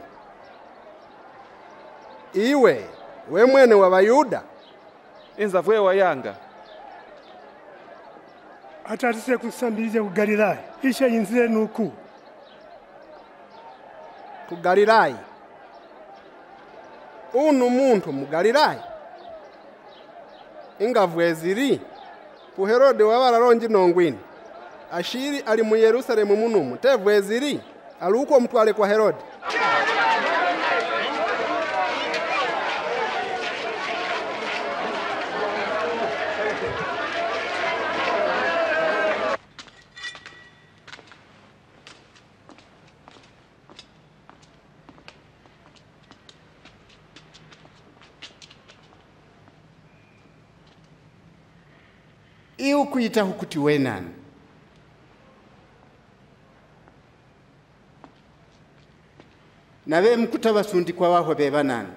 iwe we mwene wa Bayuda inza vwe wa yanga atatise kusambiriza ku Galilaya isha inzire nuku ku Galilaya unu muntu mu Galilaya ingavwe ziri ku Herode wabararonje nongwini ashiri ali mu Yerusalemu munumu tevwe ziri aluko mutwale kwa Herode. Iyo kuyita hukuti wenani nabe mkuta basundikwa waho beba nani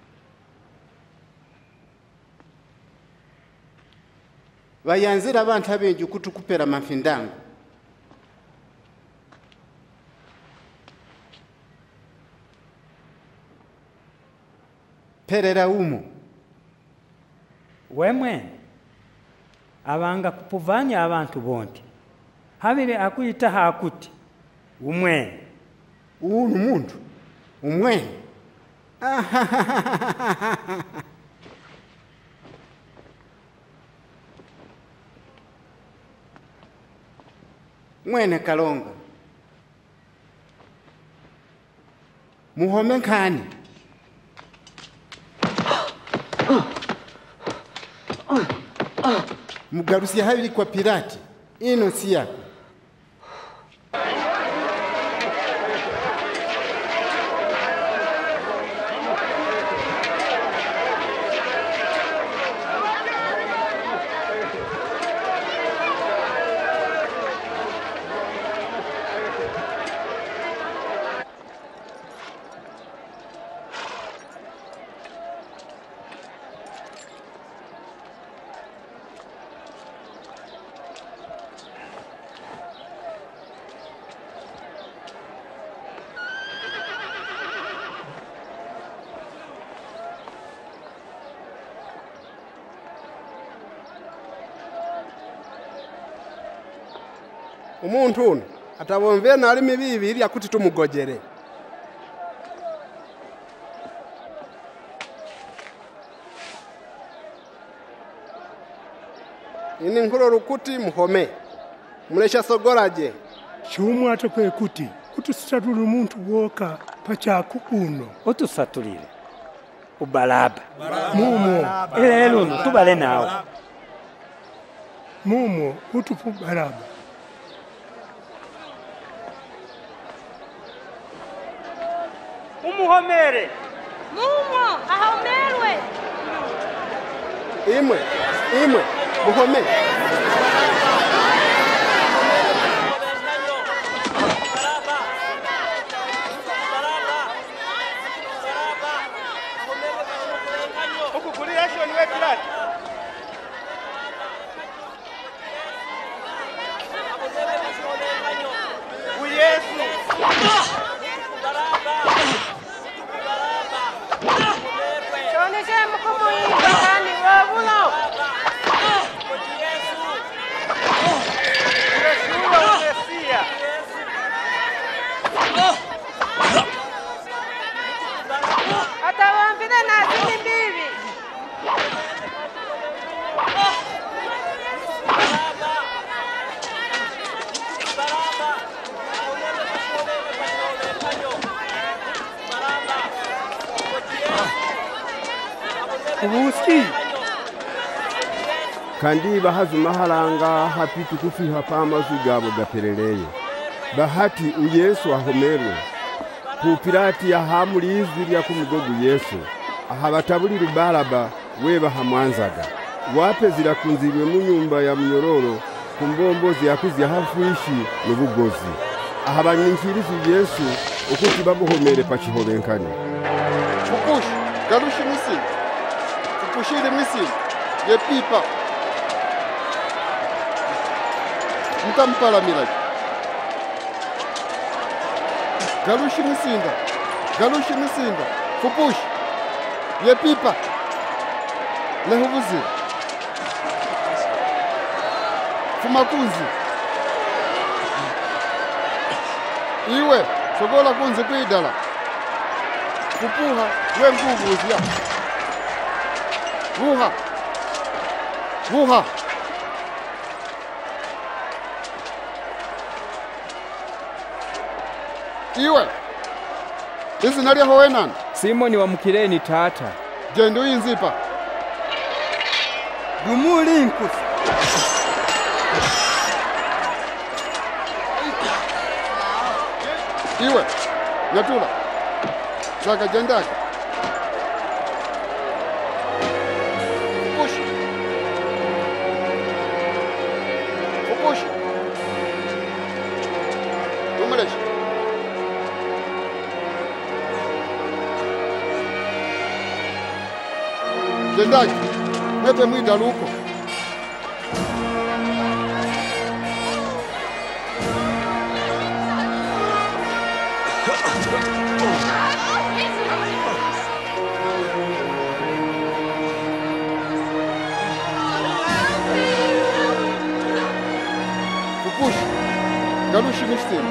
bayanzira abantu abenje kutukupera mafindango perera umo wemwe abanga kupuvanya abantu bonti habire akuyita hakuti umwene unu muntu umwene mwene Kalonga muhome nkani mugarusi habiri kwa Pilati ino si yako umuntu uno atabomvera nari mibibiri akuti tumugojere ini nkuro rukuti muhome muresha sogoraje Shumwata kwe kuti utusatulile umuntu woka pachaku uno. Utusatulile ubalaba mumo lelo no tubale nawe mumo utufu balaba umuhomere mumo ahomerwe imwe imwe muhome ubuski kandi bahazi mahalanga hapitu kufiha pamazu gabo gapereleye bahati uyesu ahomerwe ku pirati ya hamulizi lya kumugogu Yesu ahabatabuli rubalaba weba hamwanzaga wape zirakunzirwe mu nyumba ya mnyororo kumbombozi yakuzi hafuishi nubugozi ahabanyinchirizi Yesu ukuti babuhomere pachihobenkani fukush garushi misi fukushire misi ye pipa mtampala miraki garushi misinda garushi misinda fukush ye pipa lehubuzi fumakunzi iwe sogola kunzi kwidala fupuha we nguvuzya vuha vuha iwe izina lyaho wenani Simoni wa Mukireni tata genda uyinzipa Dumulinkus iwe nyatula saka jendaka fukushi fukushi dumeleshi jendaki nepe mwida luko Fukushi garushi mistini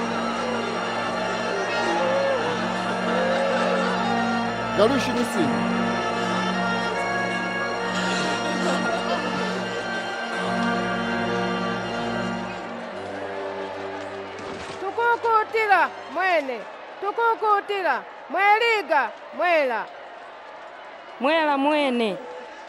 garushi mistini Tukukutila mwene tukukutila mweliga mwela mwela mwene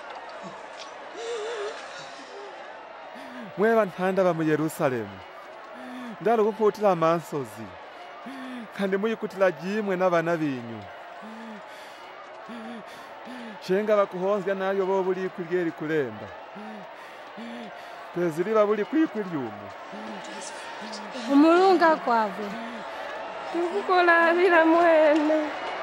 mweba ntanda ba mu Yerusalemu ndalo gukutila amansozi kandi muyikutila jimwe n'abana binyu shenga bakuhonzya nayo bo buli kwigeri kulemba pezili babuli kwikwilyumu umulunga kwave tukukolabila mwene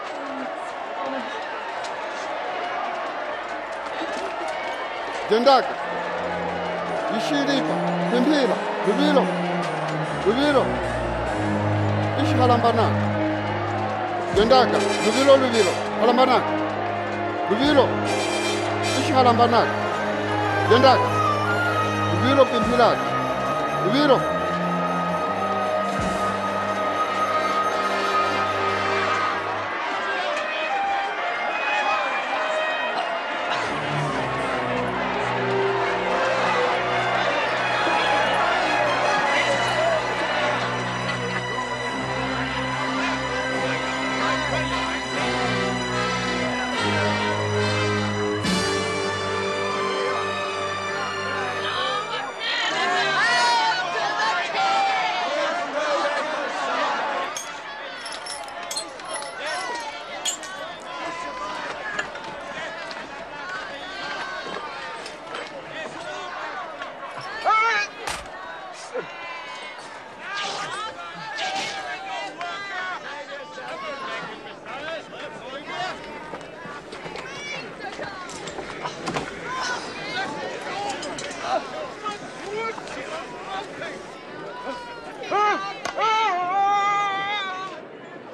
jendaka ishiripa pimpila lubilo lubilo ishi halambanaka jendaka lubilo lubilo halambanaka lubilo ishi halambanaka jendaka lubilo pimpilaka lubilo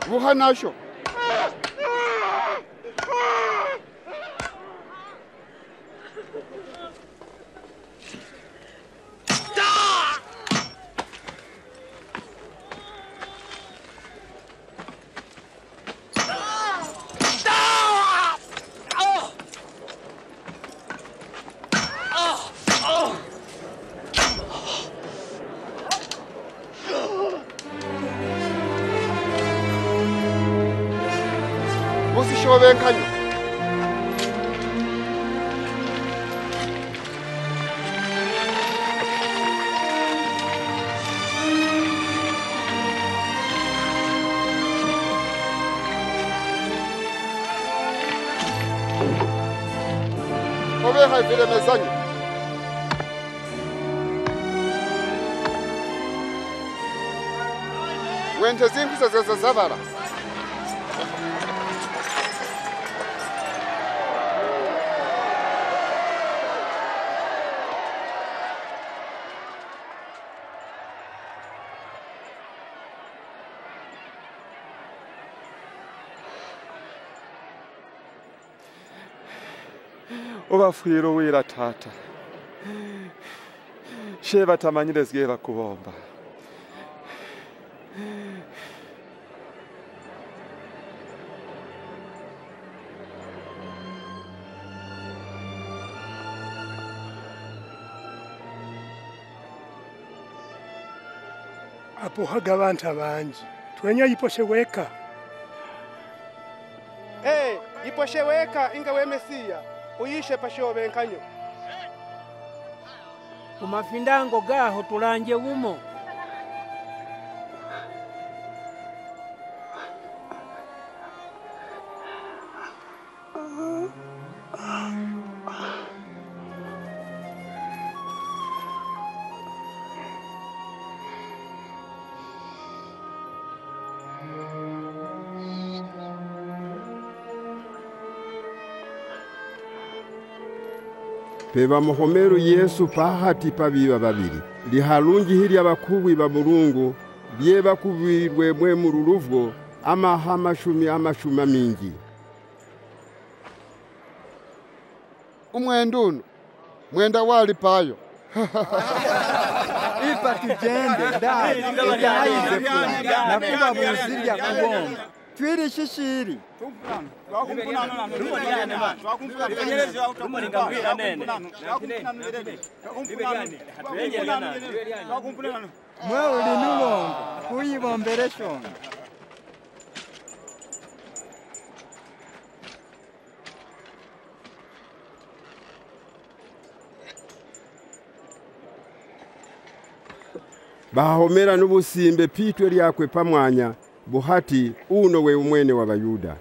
buhanasho musishobenkanyo obeha vile mezanyo wente zinkuza zazazabala ubafwira wira tata she batamanyire zigiye bakubomba apo haga abantu abanji twenya yiposheweka Eh, yiposheweka inga we Mesia uyishe pashobenkanyo kumafindango gaho tulanje umo peba muhomeru Yesu pahati pabiba babiri lihalungi hili abakubi ba Mulungu bye bakubirwe mwe mu ruruvwo amahama shumi amashuma mingi umwenduno mwenda wali payo ipa tujende ndani ijaize na kuba muzirya kubomba twiri shishiri mwe uli nulongo kuyibombere shonga bahomera n'ubusimbe pitwe lyakwe pamwanya buhati uno we umwene wa Bayuda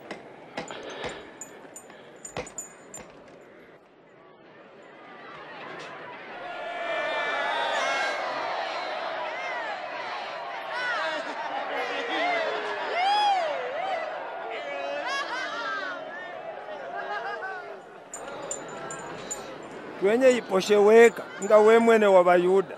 twenye yiposheweka nga we mwene wa Bayuda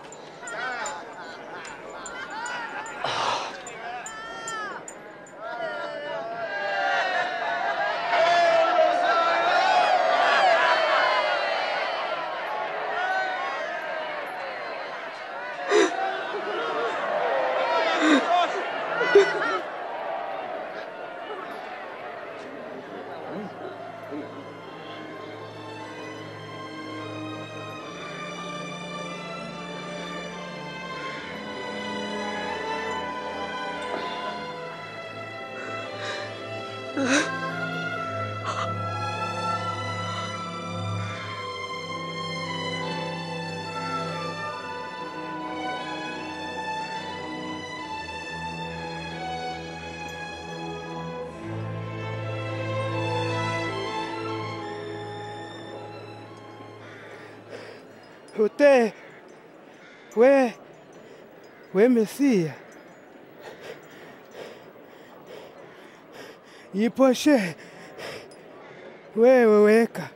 Ute we we Mesia yiposhe wewe weka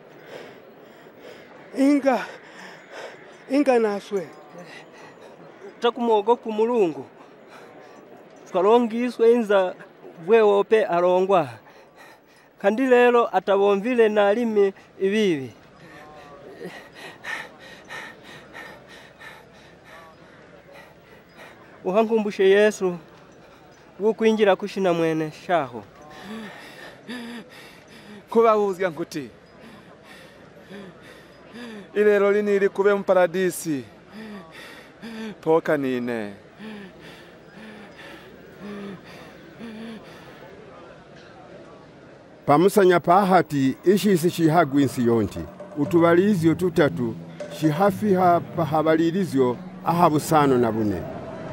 inga inga naswe takumogo ku Mulungu twarongiswe inza bwewope alongwa kandi lelo atabomvile nalimi ibibi. Uhankumbushe Yesu gukwinjira kushina mwene shaho kubahuzya nkuti ilero linili kube mu paradisi poka nine pamusanya pahati ishisi shihagwinsi yonti utubalizyo tutatu shihafiha pahabalirizyo aha busano na bune.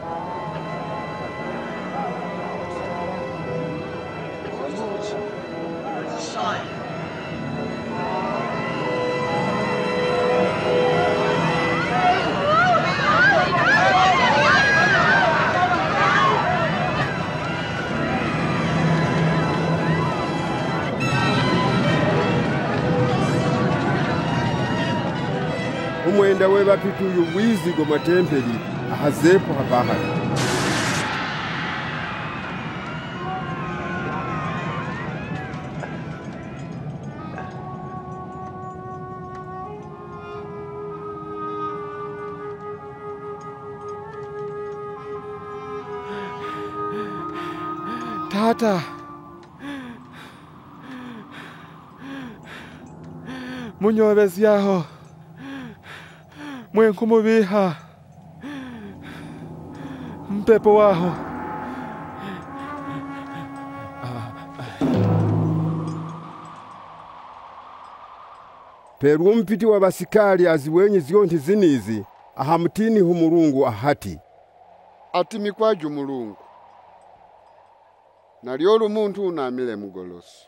Umwenda weba pituyu wizigo matempeli ahazepo hapahari. Tata munyobezi yaho mwenkumubiha mpepo waho Peru mpiti wa basikali aziwenye zionti zinizi ahamutini humurungu ahati ati mikwaju mulungu naliolu muntu unamile mugoloso.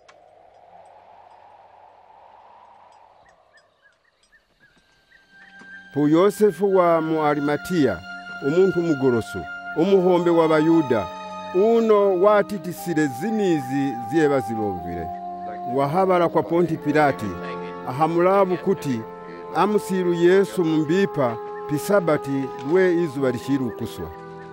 Po Yosefu wa Muarimatia umuntu mugoroso umuhombe wa Bayuda uno watitisire zinizi zieba zilomvile wahabara kwa Ponti Pilati ahamulabu kuti amusiru Yesu mumbipa pisabati lwe izuba lishiru kuswa.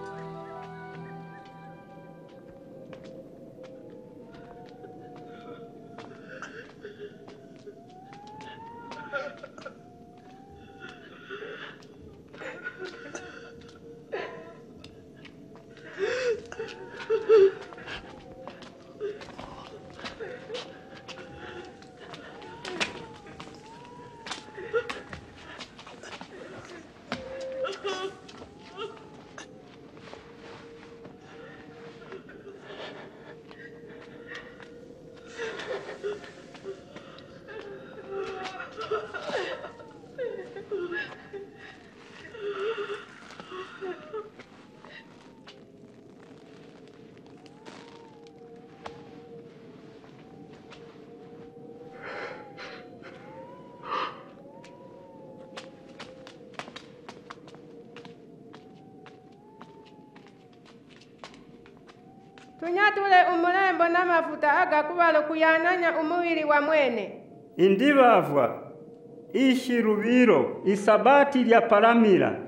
Tunyatule umulembo n'amafuta agakubalo kuyananya umubiri wa mwene. Indibavwa ishirubiro isabati lya paramira.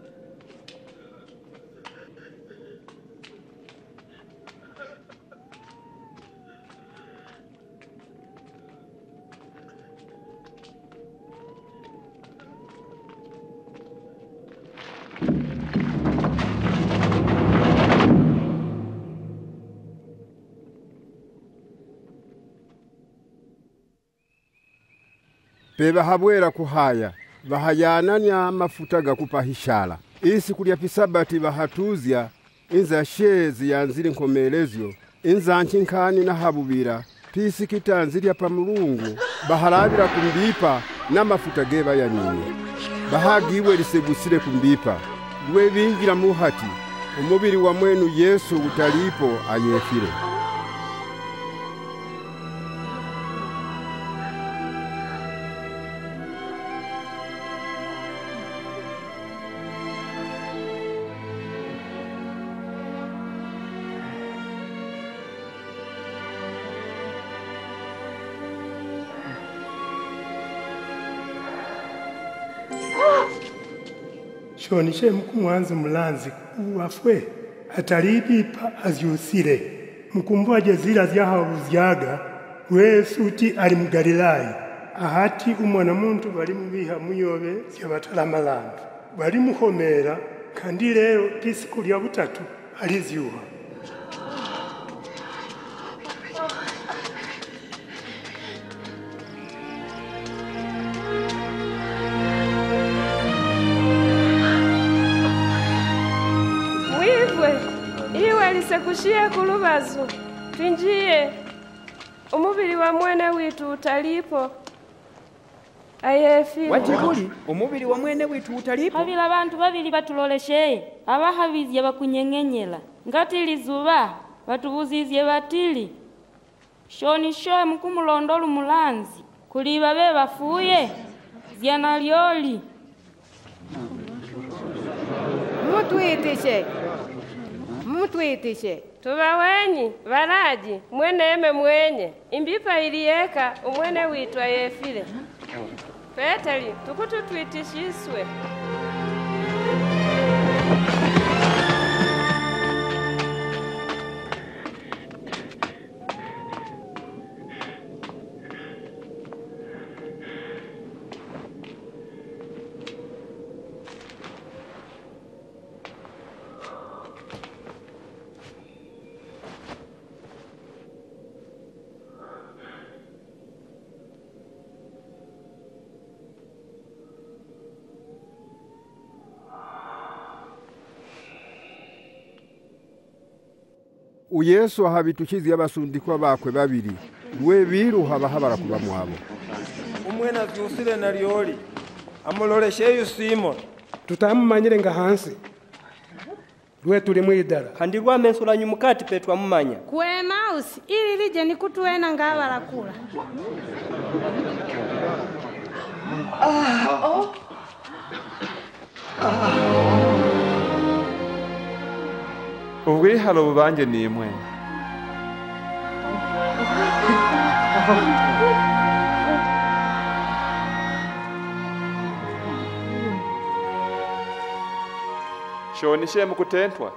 Beba habwera kuhaya bahayananya mafuta gakupahishala isi kulya pisabati bahatuzya inza shezi yanziri nkomelezyo inza nchinkani na habubira pisi kitanzirya pa mulungu bahalabira kumbipa na mafuta geba ya nini bahagiwe lisegusire kumbipa lwe bingira muhati umubiri wa mwenu Yesu utalipo ayefire. Shonishe mkumwanzi mulanzi kuwafwe atalipipa azyusire mkumbwaje zila zyahabuzyaga Yesu ti ali mu Galilayi ahati umwana muntu bali mubiha muyobe zyabatalamalamba bali muhomera kandi lero pisiku lya butatu alizyuha. Mwivwe iwe lisekushie kulubazu twinjiye umubiri wa mwene witu utalipo ayefile Wachikuli umubiri wa mwene witu utalipo habila abantu babili batulolesheye abahabizye bakunyengenyela ngati lizuba batubuzizye batili shoni shoe mukumulondolu mulanzi kuliba be bafuye zyanalioli mutwitishe mutwitishe tubawenyi baraji mweneme mwenye imbipa iliyeka umwene witwa yefile Petali tukutu twitishiswe Uyesu ahabitukizi y'abasundikwa bakwe babiri lwe biruha bahabara kuba mwabo umwena vyusile na lioli amulolesheyo Simoni tutamumanyire nga hansi lwe tuli mwidala kandi lwamensolanyu mukati petwa mumanya kwe mausi ili lije nikutuena ngabala kula ah oh ah ubwihalo bubanje nimwe shoni shemu kutentwa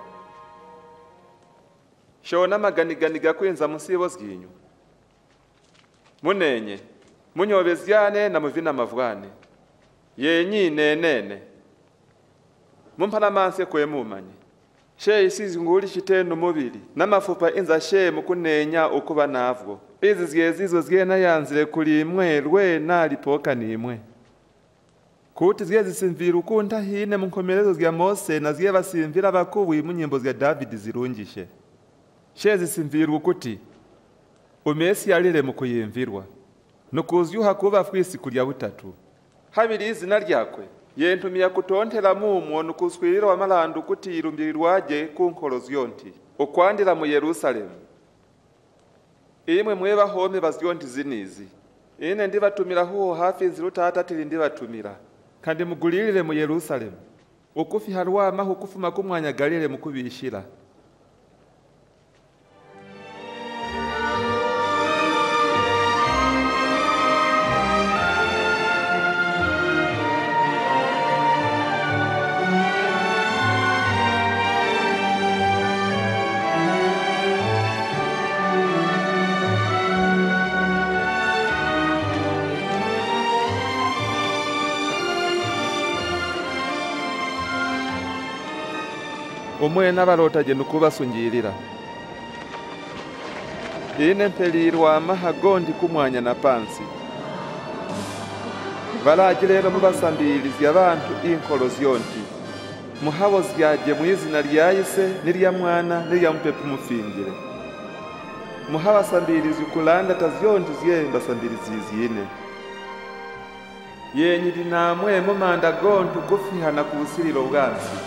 shona maganigani gakwinza musibo zginyu munenye munyobezyane na muvina mavwane yenyi nenene mumpana manse kwemumanye she isizi nguli shitendo mubili namafupa inza she mukunenya ukuba navwo izi zyezizo zgena yanzire kuli imwe lwe nalipoka nimwe kuti zgezi simvira ukunta hine munkomerezo zya Mose na zye basimvira bakubu mu nyimbo zya David zirungishe she zisimvira ukuti umesi yalire mu kuyimvirwa nukuzyuha kuba fwisi kulya butatu habiri izina ryakwe yentumia kutontela mumwo nukuswirira wa malandu kuti irumbirirwaje kunkolo zyonti ukwandira mu Yerusalemu imwe mweba home bazyonti zinizi ine ndibatumira huo hafi zirutata tili ndibatumira kandi mugulirire mu Yerusalemu ukufi harwa mahu kufuma kumwanya galire mukubishira umwena barotaje nukubasungirira ine mpelirwa amahagondi kumwanya na pansi baraje rero mubasambirizi abantu inkolo zyonti muhabo zyaje mu izina rya Yese nirya mwana nirya mpepu mufingire muhaba sambirizi kulanda tazyonti ziyemba sambirizi zine yenyiri namwe mu manda gontu gufihana kubusiriro bwansi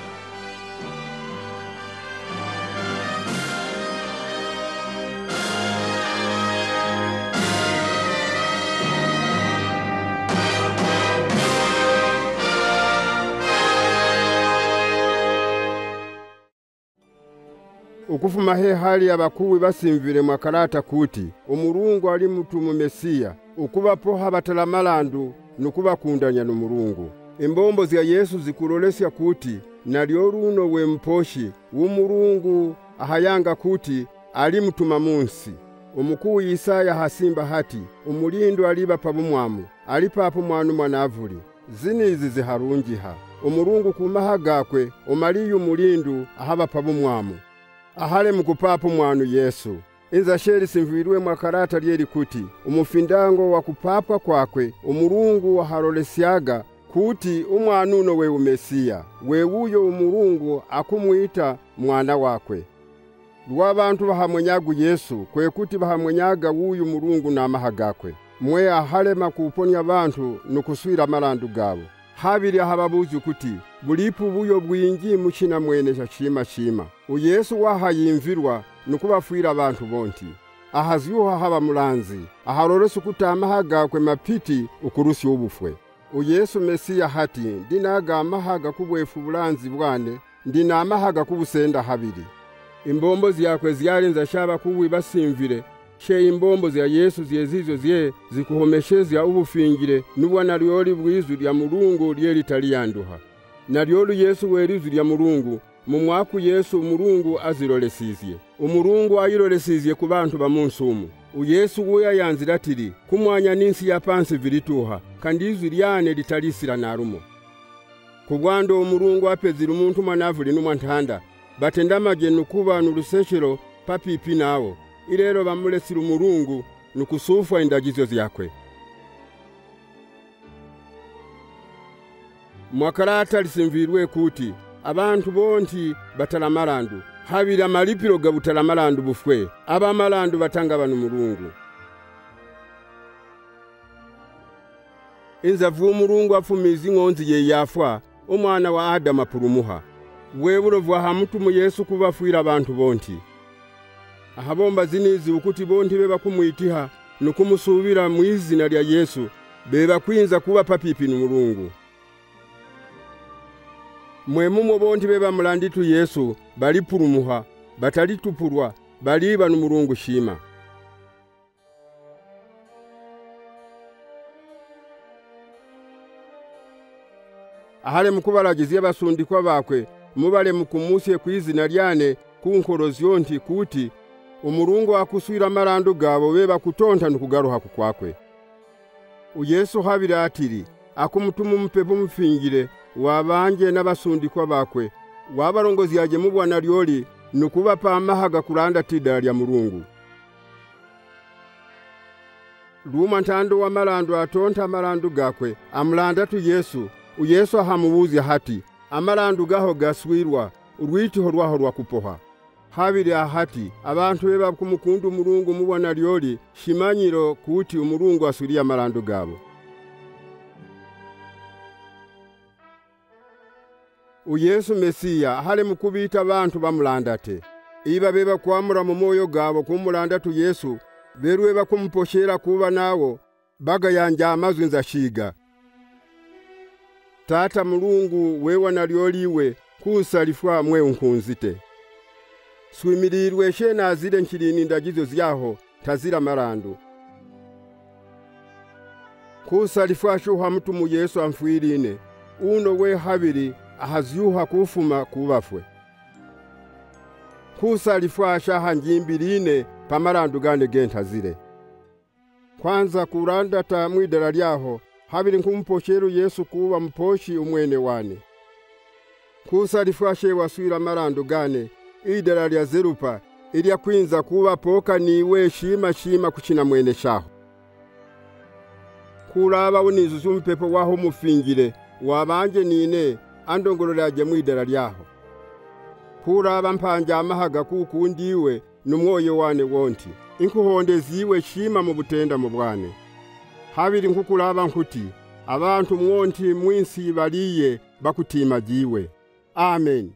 ukufuma he hali abakuwi basimvire mwakarata kuti umurungu ali mutumu Mesiya ukubapo habatala malandu nukubakundanya n'umurungu imbombo zya Yesu zikulolesya kuti nalyo runo we mposhi w'umurungu ahayanga kuti ali mutuma munsi. Umukuu Isaya hasimba hati, umulindo aliba pabumwamu, alipapo mwanu mwanavuli. Zinizi ziharungiha, umurungu kumaha gakwe, umaliyu mulindu ahaba pabumwamu. Ahale mukupapo mwanu Yesu. Inza sheri simvirwe mwakarata lyeri kuti, umufindango wa kupapwa kwakwe, umurungu waharolesyaga, kuti umwanuno we umesiya, wewuyo umurungu akumuita mwana wakwe. Lw'abantu bahamwenyagu Yesu, kwe kuti bahamwenyaga wuyu murungu n'amaha gakwe. Mwe ahalema kuponya abantu nukuswira marandu gabo. Habiri ahababuzi kuti, bulipu buyo bwingi muchina mwenesha shima shima. Uyesu wahayimvirwa nukubafwira abantu bonti. Ahazyuha haba mulanzi, aharorese kuti amaha gakwe mapiti ukurusi ubufwe. Uyesu Mesiya hati, ndinaga amaha gakubwefu bulanzi bwane, ndina amaha gakubusenda habiri. Imbombo ziyakwe ziyalinza shaba kuwi basimvire, she imbombo ziya Yesu ziyezizo ziye zikuhomeshezya ubufingire nuwa nalyoli bwizu lya Mulungu lyeli taliyanduha. Nalyolu Yesu welizu lya Mulungu, mumwaku Yesu Mulungu azilolesizye. Umulungu ayilolesizye ku bantu ba munsumu. Uyesu uya yanzira tiri, kumwanya ninsi ya pansi vilituha, kandi izu lyane litalisira narumo. Kubwando umulungu apezira umuntu mwanavuli numwantanda, batendamaje nukuba nuruseshero papipi nawo. Ilero bamulesira umulungu nukusufwa indagizo zyakwe. Mwakarata lisimvirwe kuti, abantu bonti batalamarandu, habira malipiro ga butalamarandu bufwe, abamarandu batanga banu Mulungu. Inza vu Mulungu afumiza ingonzi ye yafwa, umwana wa Adamu apurumuha. Webulo vwa hamutumu Yesu kubafwira abantu bonti. Ahabomba zinizi ukuti bonti beba kumwitiha nukumusubira mu izina lya Yesu, beba kwinza kuba papipi n'Umulungu. Mwemumo bonti beba mulanditu Yesu, balipurumuha, batalitupurwa, baliba n'Umulungu shima. Ahale mukubalagizi abasundikwa bakwe, mubale mukumusye kwizina lyane kunkoro zyonti kuti, Umulungu akuswira marandu gabo beba kutonta nukugaruha kukwakwe. Uyesu habira atiri, akumutumu mpepo mfingire, wabanje n'abasundikwa bakwe, wabarongozi yaje mu bwana lyoli, nukubapa amahaga kuranda tida lya Mulungu. Luma ntando wa marandu atonta marandu gakwe, amulanda tu Yesu, Uyesu ahamubuzi hati, amarandu gaho gaswirwa, urwitiho rwaho rwakupoha. Habiri ahati, abantu beba kumukundu Mulungu mu bwana lyoli, shimanyiro kuti Umulungu asuriya amarandu gabo. Uyesu Mesiya hale mukubita abantu bamulandate. Iba beba kwamura mu moyo gabo kumulandatu Yesu, beruwe bakumposhera kuba nawo, baga yanja amazwi nzashiga. Tata Mulungu wewa nalyoliwe, kusalifwa mwe unkunzite. Swimirirwe shena azile nchilini ndagizo zyaho, tazira marandu. Kusalifwa shuha mtu mu Yesu amfwirine, uno we habiri, ahazyuha kufuma kubafwe. Kusalifwa shaha njimbirine, pamarandu gane gentazire. Kwanza kurandata mwidara lyaho, habiri nkumposheru Yesu kuwa mposhi umwene wane. Kusalifwa shewa swira marandu gane, idara lya zerupa, ilya kwinza kuwa poka niwe shima shima kuchina mwene shaho. Kuraba unizu zumpepo waho mufingire, wabanje nine, andongolo lyaje mwidara lyaho. Kuraba mpanja amahaga kukundiwe, numwoyo wane wonti, inkuhonde ziwe shima mu butenda mu bwane. Habiri nkukulaba nkuti, abantu mwonti mwinsi baliye bakutima jiwe. Amen.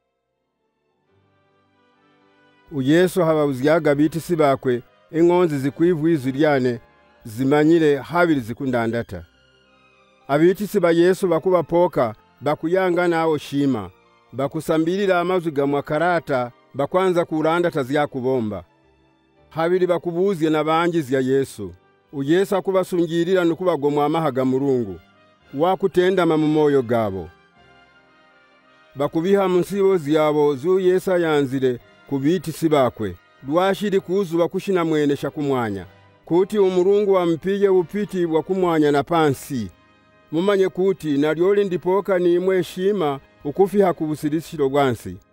Uyesu habawuzyaga bitisi bakwe, ingonzi zikwivwizu lyane, zimanyire habiri zikundandata. Abitisi ba Yesu bakuba poka, bakuyanga nawo shima, bakusambirira amazwi ga mwakarata, bakwanza kurandata ziyakubomba. Habiri bakubuzye nabangizi ya Yesu. Uyesu akubasungirira nukubagomwa amahaga Mulungu, wakutendama mu moyo gabo. Bakubiha munsibo zyabo zu Yesu yanzire kubitisi bakwe, lwashili kuzuba kushina mwenesha kumwanya kuti umurungu wampije upiti wa kumwanya na pansi. Mumanye kuti nalyoli ndipoka ni imwe shima ukufiha kubusilisiro bwansi.